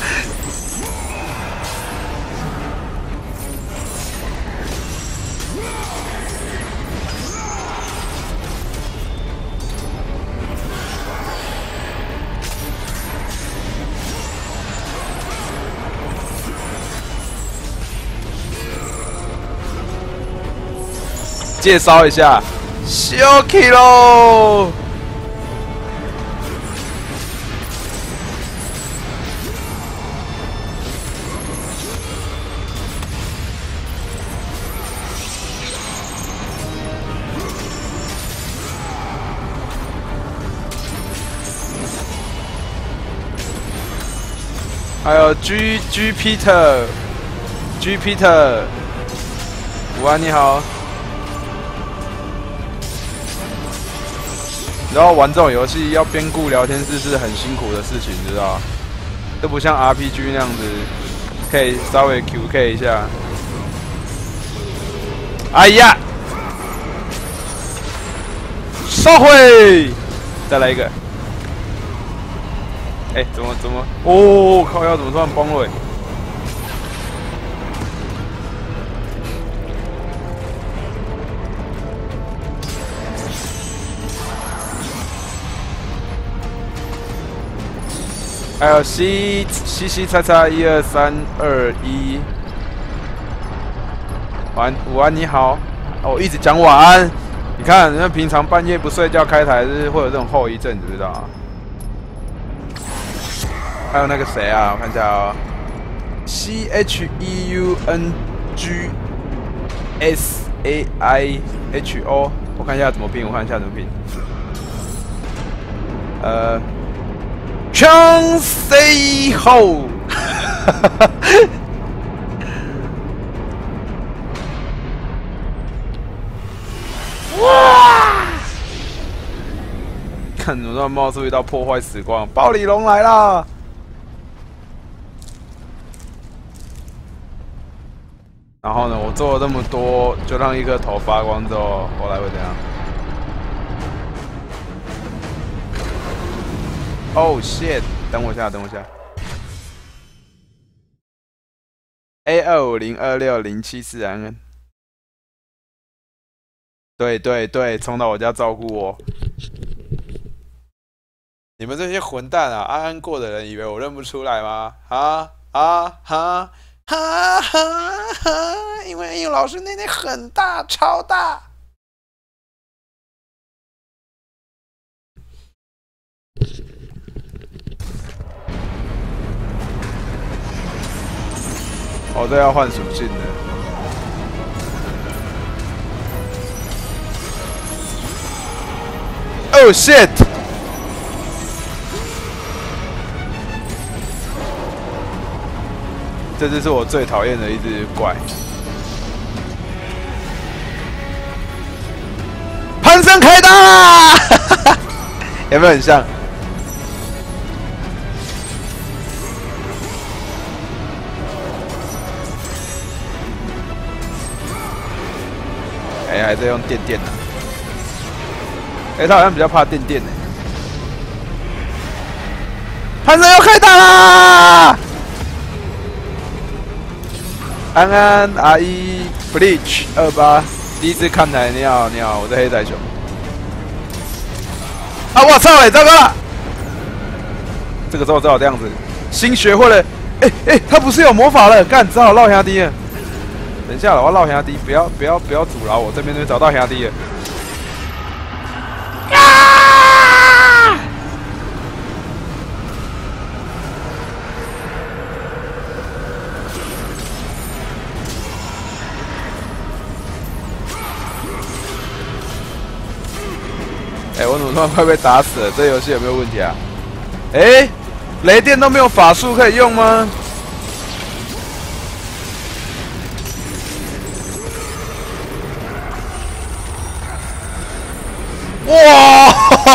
Speaker 1: 介绍一下 ，Shoki 咯。还有 G G Peter，G Peter， 午安，你好。然后玩这种游戏要边顾聊天室是很辛苦的事情，知道吗？这不像 R P G 那样子，可以稍微 Q K 一下。哎呀，烧毁！再来一个。哎、欸，怎么怎么？哦，靠腰怎么突然崩了？ 还有西西西叉叉一二三二一，晚午安你好，哦，一直讲晚安，你看，那平常半夜不睡觉开台是会有这种后遗症，你知不知道啊？还有那个谁啊，我看一下啊、哦、，C H E U N G S A I H O， 我看一下怎么拼，我看一下怎么拼，呃。 枪 say ho， 哇！看，怎么突然冒出一道破坏时光，暴鲤龙来啦！然后呢，我做了这么多，就让一颗头发光之后，后来会怎样？ Oh shit！ 等我一下，等我一下。A 二五零二六零七四安安。对对对，冲到我家照顾我。你们这些混蛋啊！安安过的人以为我认不出来吗？啊啊哈哈哈哈！因为英语老师那那很大，超大。 哦，这要换属性的。Oh shit！ 这只是我最讨厌的一只怪。攀升开大啦！有没有很像？ 哎、欸，还在用电电呢、啊。哎、欸，他好像比较怕电电呢、欸。潘森要开打啦！安安阿姨 Bleach 二八，第一次看台，你好你好，我是黑仔熊。啊！我操！哎，糟糕了！这个时候只好这样子，新学会了。哎哎，他不是有魔法了？干，只好绕兄弟了。等一下了，我要绕兄弟，不要不要不要阻挠我，这边就找到兄弟了。啊！哎、欸，我怎么突然快被打死了？这游戏有没有问题啊？哎、欸，雷电都没有法术可以用吗？哇，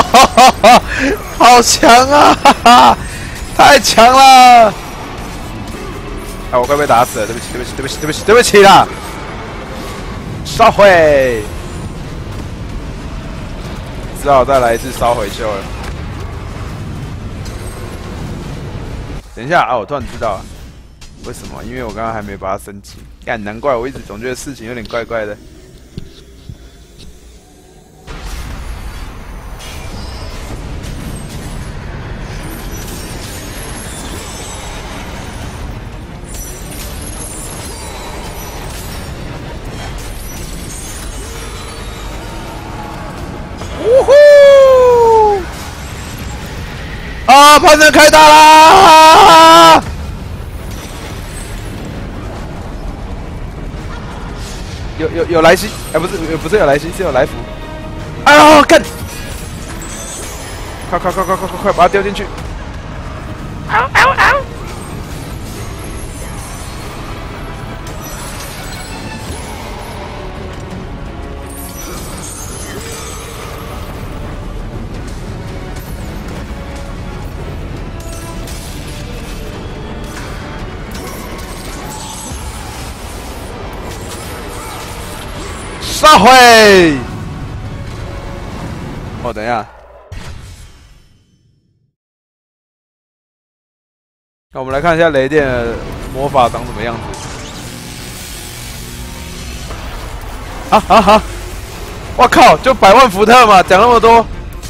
Speaker 1: 好强啊！太强了！啊，我快被打死了，对不起，对不起，对不起，对不起，对不起啦！烧毁。只好再来一次烧毁秀了。等一下啊！我突然知道了，为什么？因为我刚刚还没把它升级。干，难怪我一直总觉得事情有点怪怪的。呜呼！啊，潘森开大啦！有有有莱西，哎、欸，不是，不是有莱西，是有来福。哎呦，干！快快快快快快快把它丢进去！嗷嗷嗷！杀毁！哦，等一下，那我们来看一下雷电的魔法长什么样子。啊啊啊！我靠，就百万伏特嘛，讲那么多。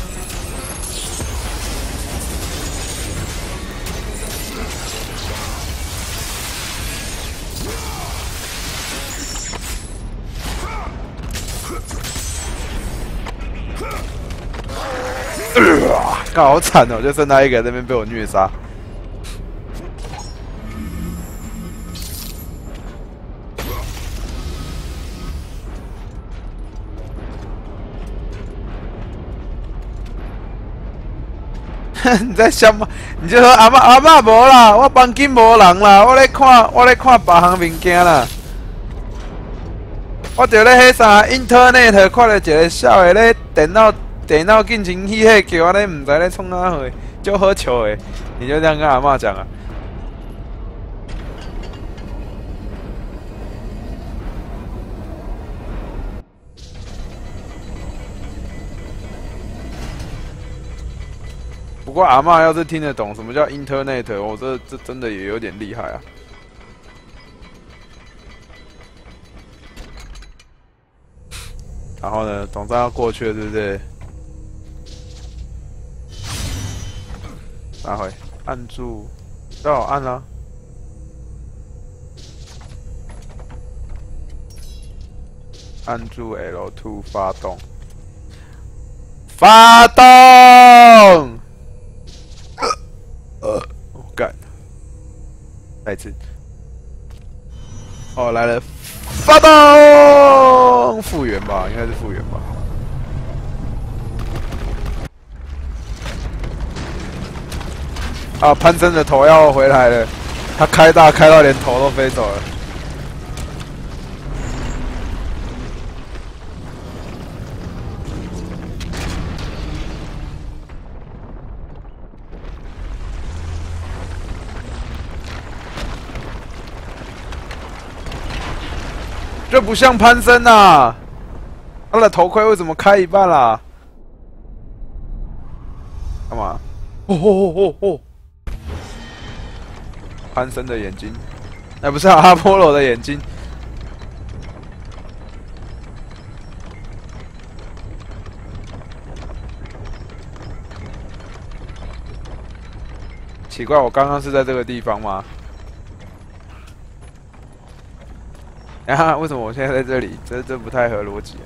Speaker 1: 靠，好惨哦！就剩他一个在那边被我虐杀。你在想吗？你就说阿嬷阿嬷无啦，我房间无人啦，我咧看我咧看别项物件啦。我就咧迄啥 Internet 看到一个小的咧电脑。电脑进行迄个叫安尼，唔知咧创啥货，就好笑的。你就这样跟阿嬷讲啊。不过阿嬷要是听得懂什么叫 Internet， 我、哦、这这真的也有点厉害啊。然后呢，总算要过去了，对不对？拿回，按住，让我按啦。按住 L 二 发动，发动！呃，我干，再一次。哦，来了，发动！复原吧，应该是复原吧。啊，潘森的头要回来了，他开大开到连头都飞走了。这不像潘森呐、啊！ 他的头盔为什么开一半啦？干嘛？哦哦哦哦哦！潘森的眼睛，哎，不是啊，阿波罗的眼睛。奇怪，我刚刚是在这个地方吗？啊，为什么我现在在这里？这这不太合逻辑啊！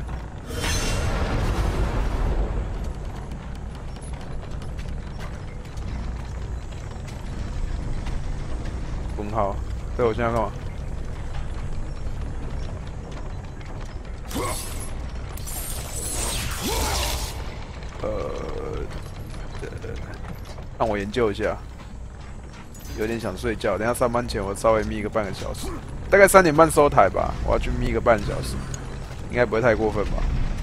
Speaker 1: 问号，对我现在干嘛？呃，让我研究一下。有点想睡觉，等下上班前我稍微眯个半个小时，大概三点半收台吧。我要去眯个半小时，应该不会太过分吧？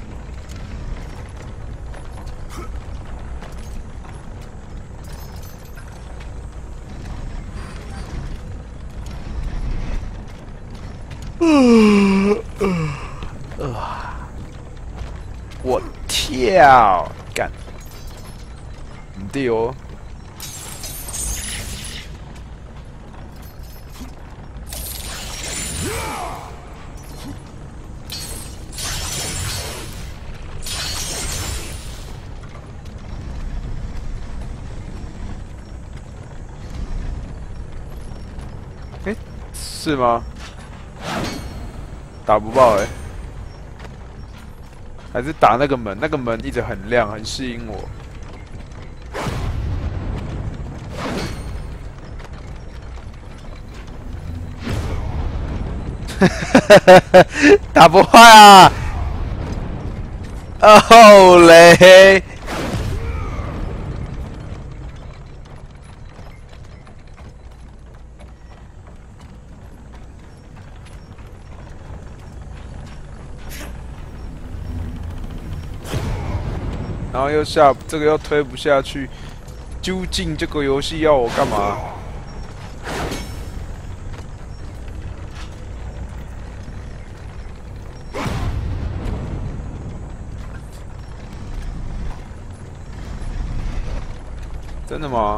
Speaker 1: 我跳，干，唔对哦。哎，是吗？打不爆哎、欸，还是打那个门？那个门一直很亮，很吸引我。打不坏啊！哦嘞！然后又下这个又推不下去，究竟这个游戏要我干嘛？真的吗？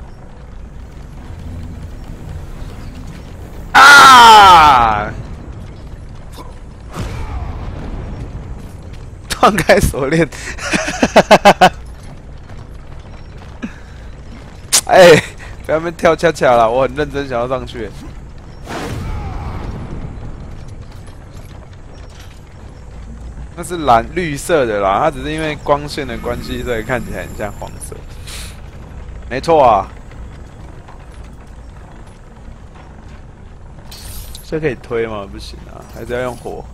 Speaker 1: 啊！断开锁链，哎，不要那边跳恰恰了，我很认真想要上去。那是蓝绿色的啦，它只是因为光线的关系，所以看起来很像黄色。没错啊，这可以推吗？不行啊，还是要用火。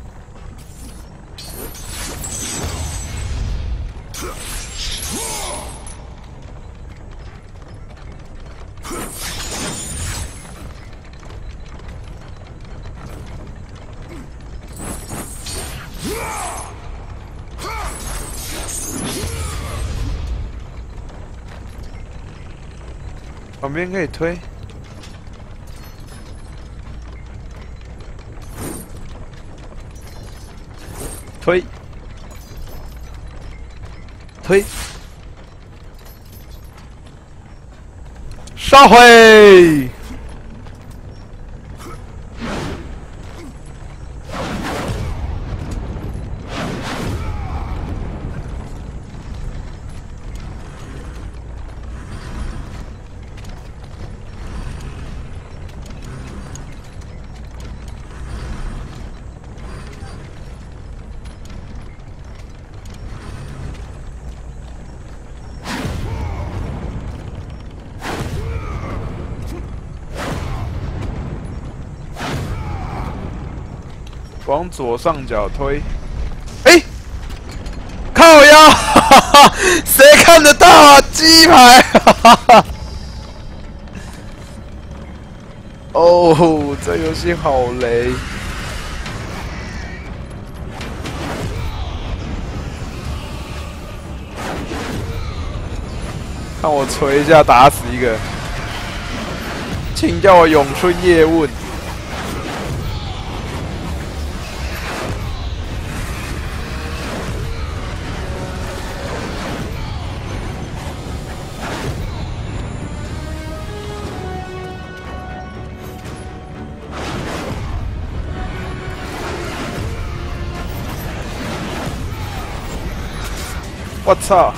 Speaker 1: 旁边可以推，推，推，烧毁。往左上角推，哎、欸，靠腰，谁看得到啊？鸡排，哦，这游戏好雷。看我锤一下，打死一个，请叫我咏春叶问。 我操！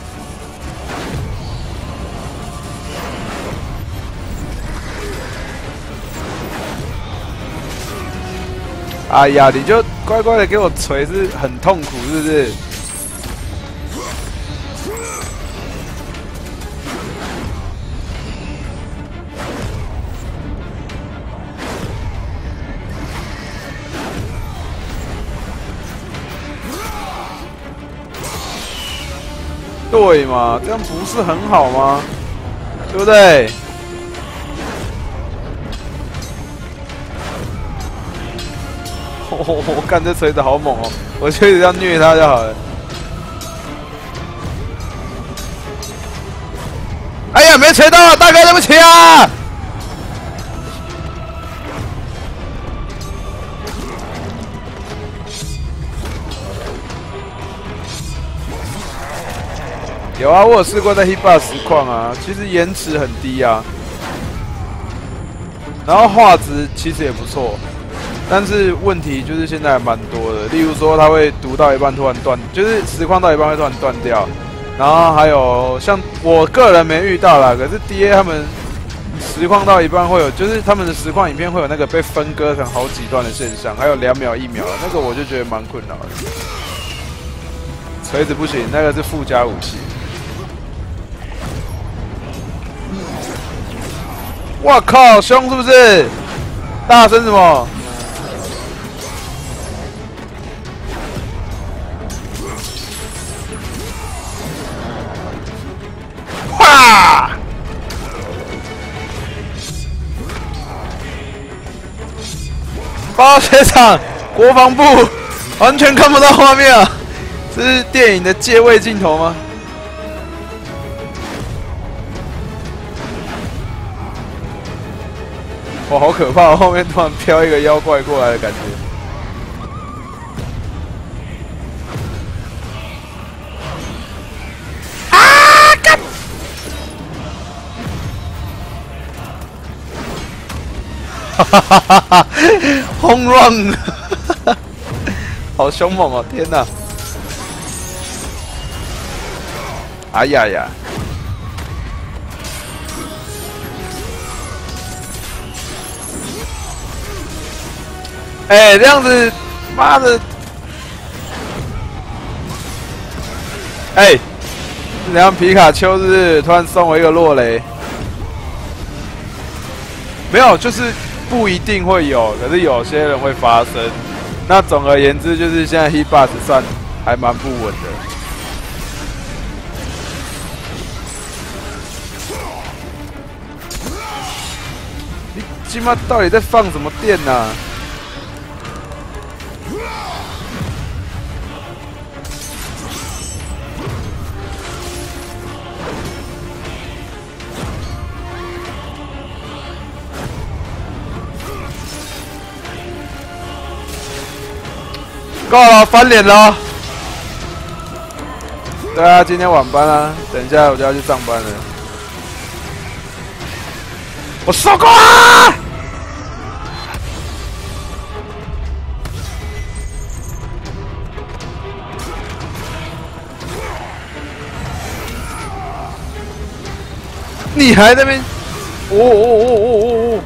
Speaker 1: 哎呀，你就乖乖的给我锤，是很痛苦，是不是？对嘛，这样不是很好吗？对不对？我我干这锤子好猛哦！我就只要虐他就好了。哎呀，没锤到，大哥对不起啊！有啊，我有试过在 Hitbox 实况啊，其实延迟很低啊，然后画质其实也不错。但是问题就是现在还蛮多的，例如说它会读到一半突然断，就是实况到一半会突然断掉，然后还有像我个人没遇到啦，可是 D A 他们实况到一半会有，就是他们的实况影片会有那个被分割成好几段的现象，还有两秒一秒的，那个我就觉得蛮困扰的。锤子不行，那个是附加武器。哇靠，凶是不是？大声什么？哇！八学长，国防部完全看不到画面啊！这是电影的借位镜头吗？哇，好可怕！后面突然飘一个妖怪过来的感觉。啊！干！哈哈哈哈哈！轰 run！ 好凶猛哦！天哪！哎呀呀！哎、欸，这样子，妈的！哎、欸，然后皮卡丘是不是突然送我一个落雷？没有，就是不一定会有，可是有些人会发生。那总而言之，就是现在 Hitbox 算还蛮不稳的。你他妈到底在放什么电啊？够了，翻脸了。对啊，今天晚班啊，等一下我就要去上班了。我受够了！你还在那边？哦哦哦哦哦哦！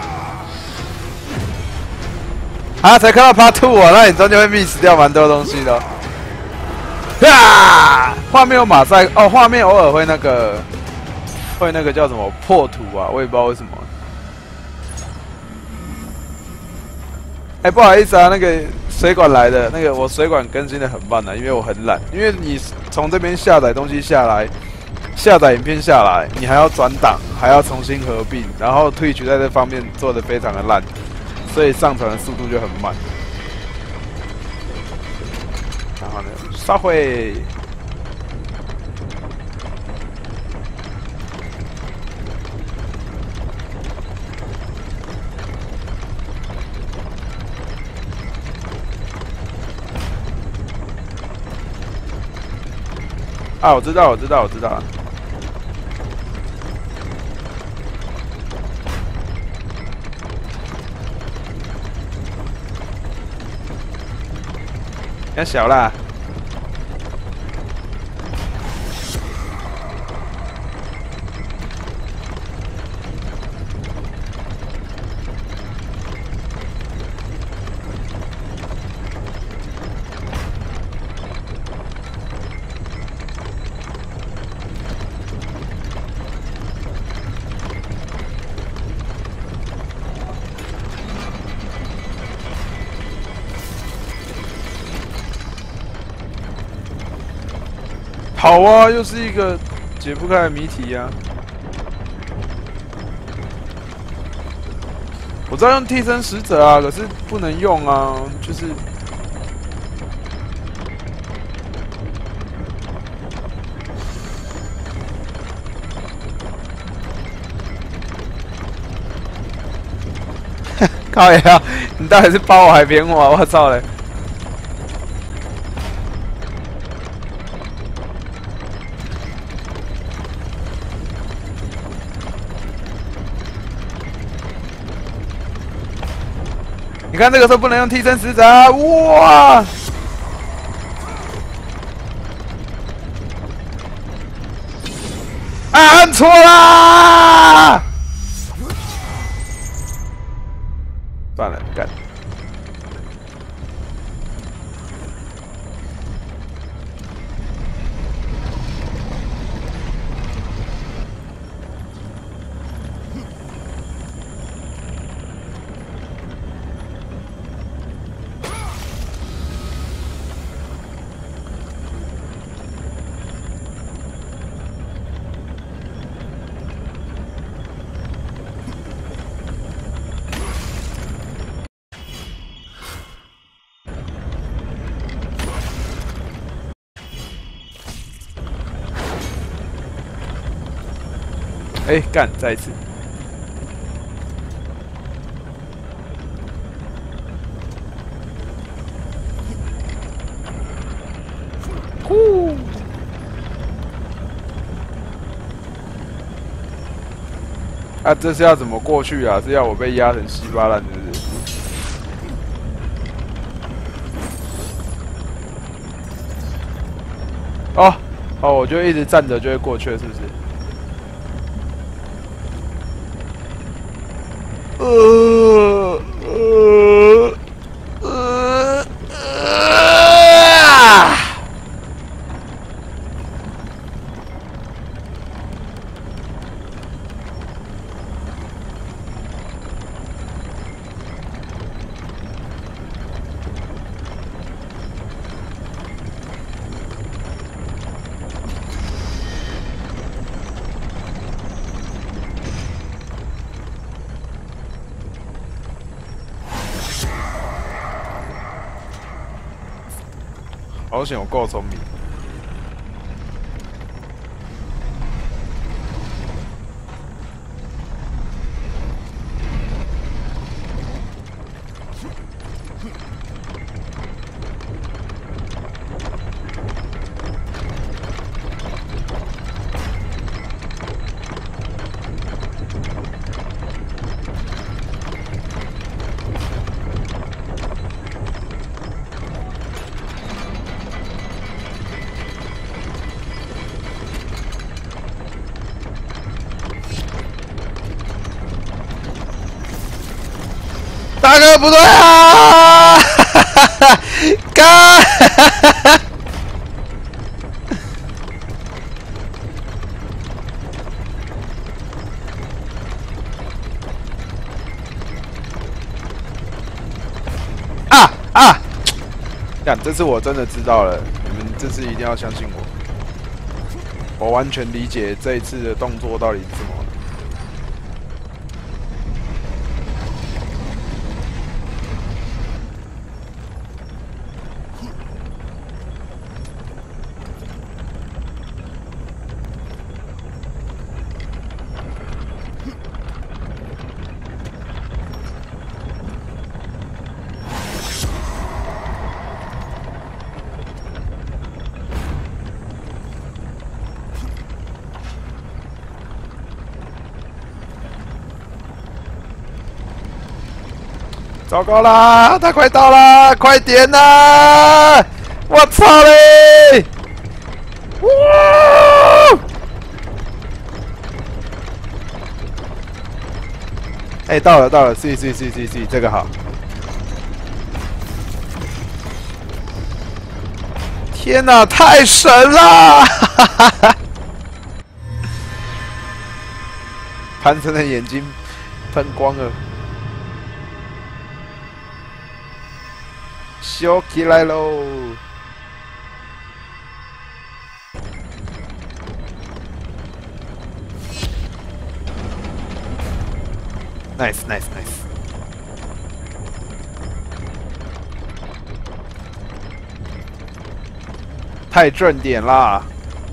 Speaker 1: 啊，才看到 Part Two 啊，那你中间会 miss 掉蛮多东西的。啊！画面有马赛哦，画面偶尔会那个，会那个叫什么破图啊，我也不知道为什么。哎、欸，不好意思啊，那个水管来的，那个我水管更新的很慢啊，因为我很懒，因为你从这边下载东西下来，下载影片下来，你还要转档，还要重新合并，然后Twitch在这方面做的非常的烂。所以上传的速度就很慢。然后呢，烧毁。啊，我知道，我知道，我知道。要小啦， 好啊，又是一个解不开的谜题呀、啊。我知道用替身使者啊，可是不能用啊，就是。靠呀！你到底是包我还扁我？我操嘞！你看这个时候不能用替身使者，哇！啊，按错啦！算了，干。哎，干！再一次。呼！啊，这是要怎么过去啊？是要我被压成稀巴烂，是不是？哦哦，我就一直站着就会过去了，是不是？ 呃呃呃呃！好险，我够聪明。大哥不对啊！干！啊啊！干，这次我真的知道了，你们这次一定要相信我，我完全理解这一次的动作到底是什么。 糟糕啦！他快到啦！快点啦！我操嘞！哇！哎，到了到了 ，C C C C C， 这个好。天哪，太神了！哈哈哈！潘森的眼睛喷光了。 修起来喽！ ，nice nice nice。太正点啦！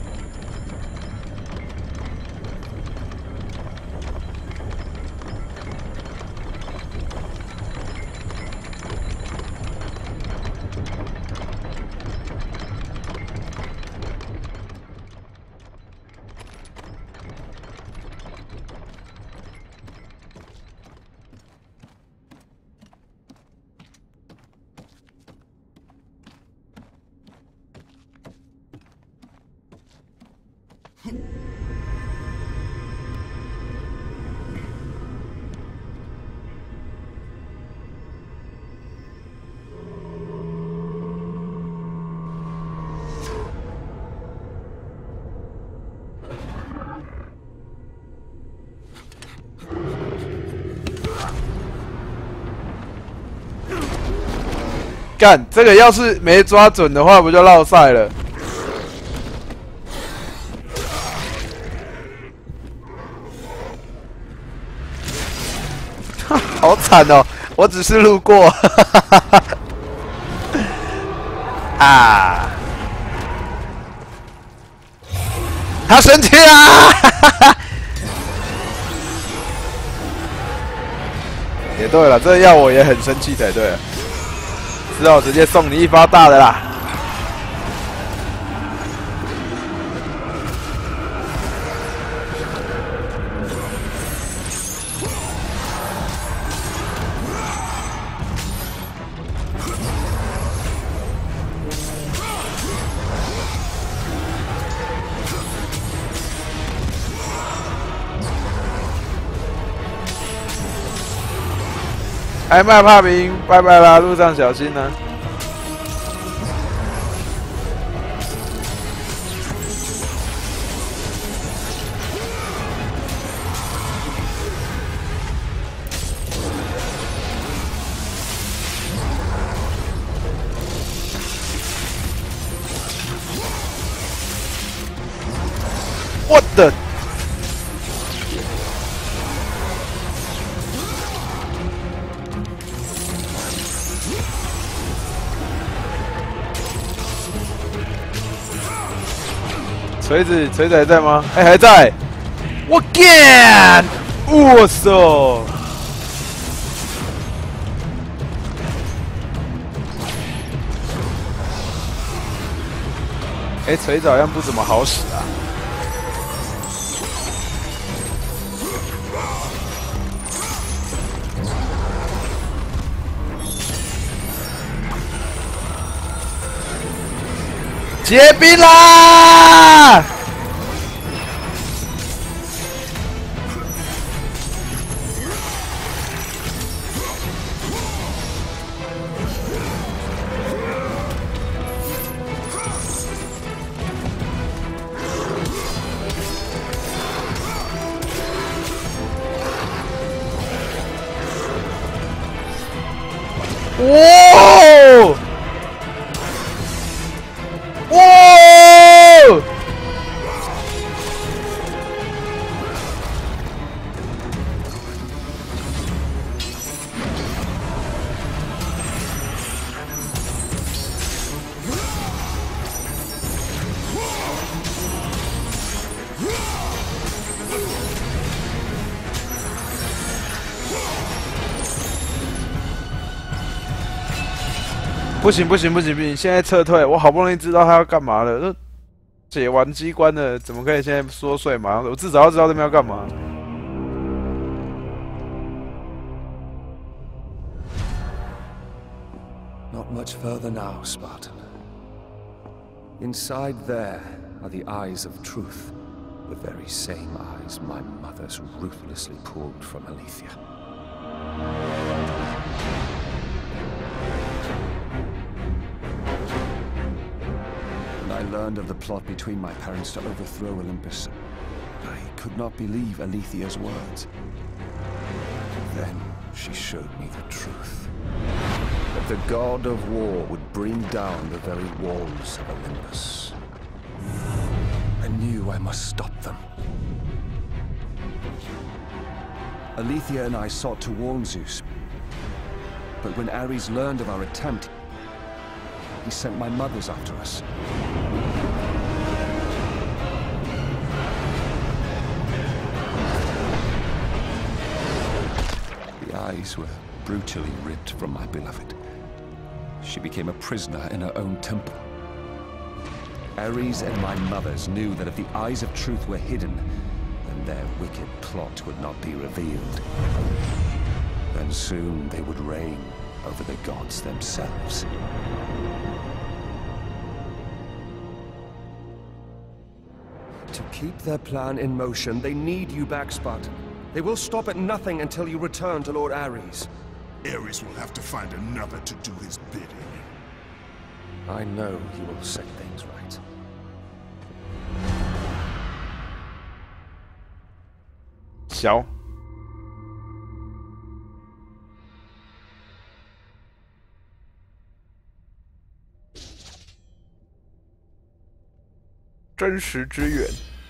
Speaker 1: 干，这个要是没抓准的话，不就落赛了？好惨哦！我只是路过。啊！他生气啦！也对了，这要我也很生气才对。之后直接送你一发大的啦！还卖怕兵，拜拜啦！路上小心呢。我的！锤子，锤子还在吗？哎、欸，还在！我干！我操！哎、欸，锤子好像不怎么好使啊。结冰啦！哇！哇！不行不行不行不行！现在撤退，我好不容易知道他要干嘛了。解完机关了，怎么可以现在缩碎嘛？我至少要知道他们要干嘛。
Speaker 3: Not much further now, Spartan. Inside there are the eyes of truth, the very same eyes my mothers ruthlessly pulled from Aletheia. I learned of the plot between my parents to overthrow Olympus. I could not believe Aletheia's words. Then she showed me the truth. That the god of war would bring down the very walls of Olympus. I knew I must stop them. Alethea and I sought to warn Zeus. But when Ares learned of our attempt, he sent my mothers after us. The eyes were brutally ripped from my beloved. She became a prisoner in her own temple. Ares and my mothers knew that if the eyes of truth were hidden, then their wicked plot would not be revealed. Then soon they would reign over the gods themselves. To keep their plan in motion, they need you back, Spartan. They will stop at nothing until you return to Lord Ares.
Speaker 4: Ares will have to find another to do his bidding.
Speaker 3: I know he will set things right.
Speaker 1: 小，真实之源。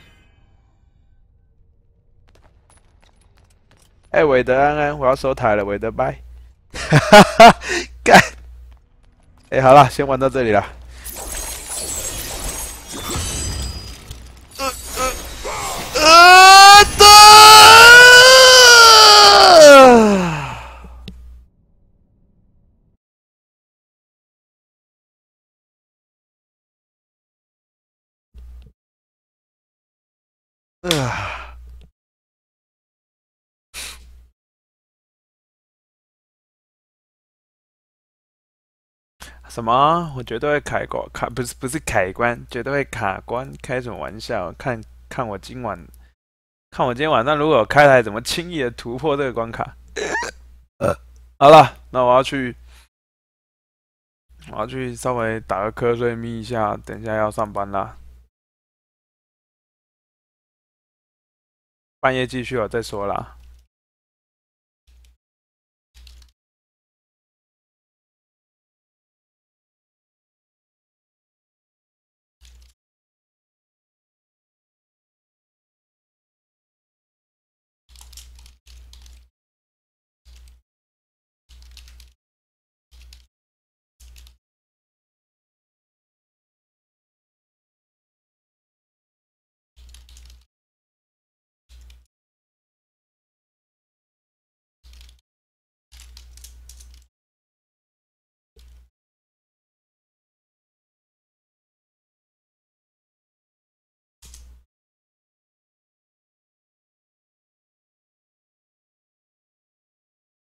Speaker 1: 哎，韦德安安，我要收台了，韦德拜。哈哈哈，干！哎，好了，先玩到这里了。呃呃呃的。呃。 什么？我绝对会开关，卡不是不是开关，绝对会卡关。开什么玩笑？看看我今晚，看我今天晚上如果有开台，怎么轻易的突破这个关卡？呃，好了，那我要去，我要去稍微打个瞌睡，眯一下，等一下要上班啦。半夜继续，我再说啦。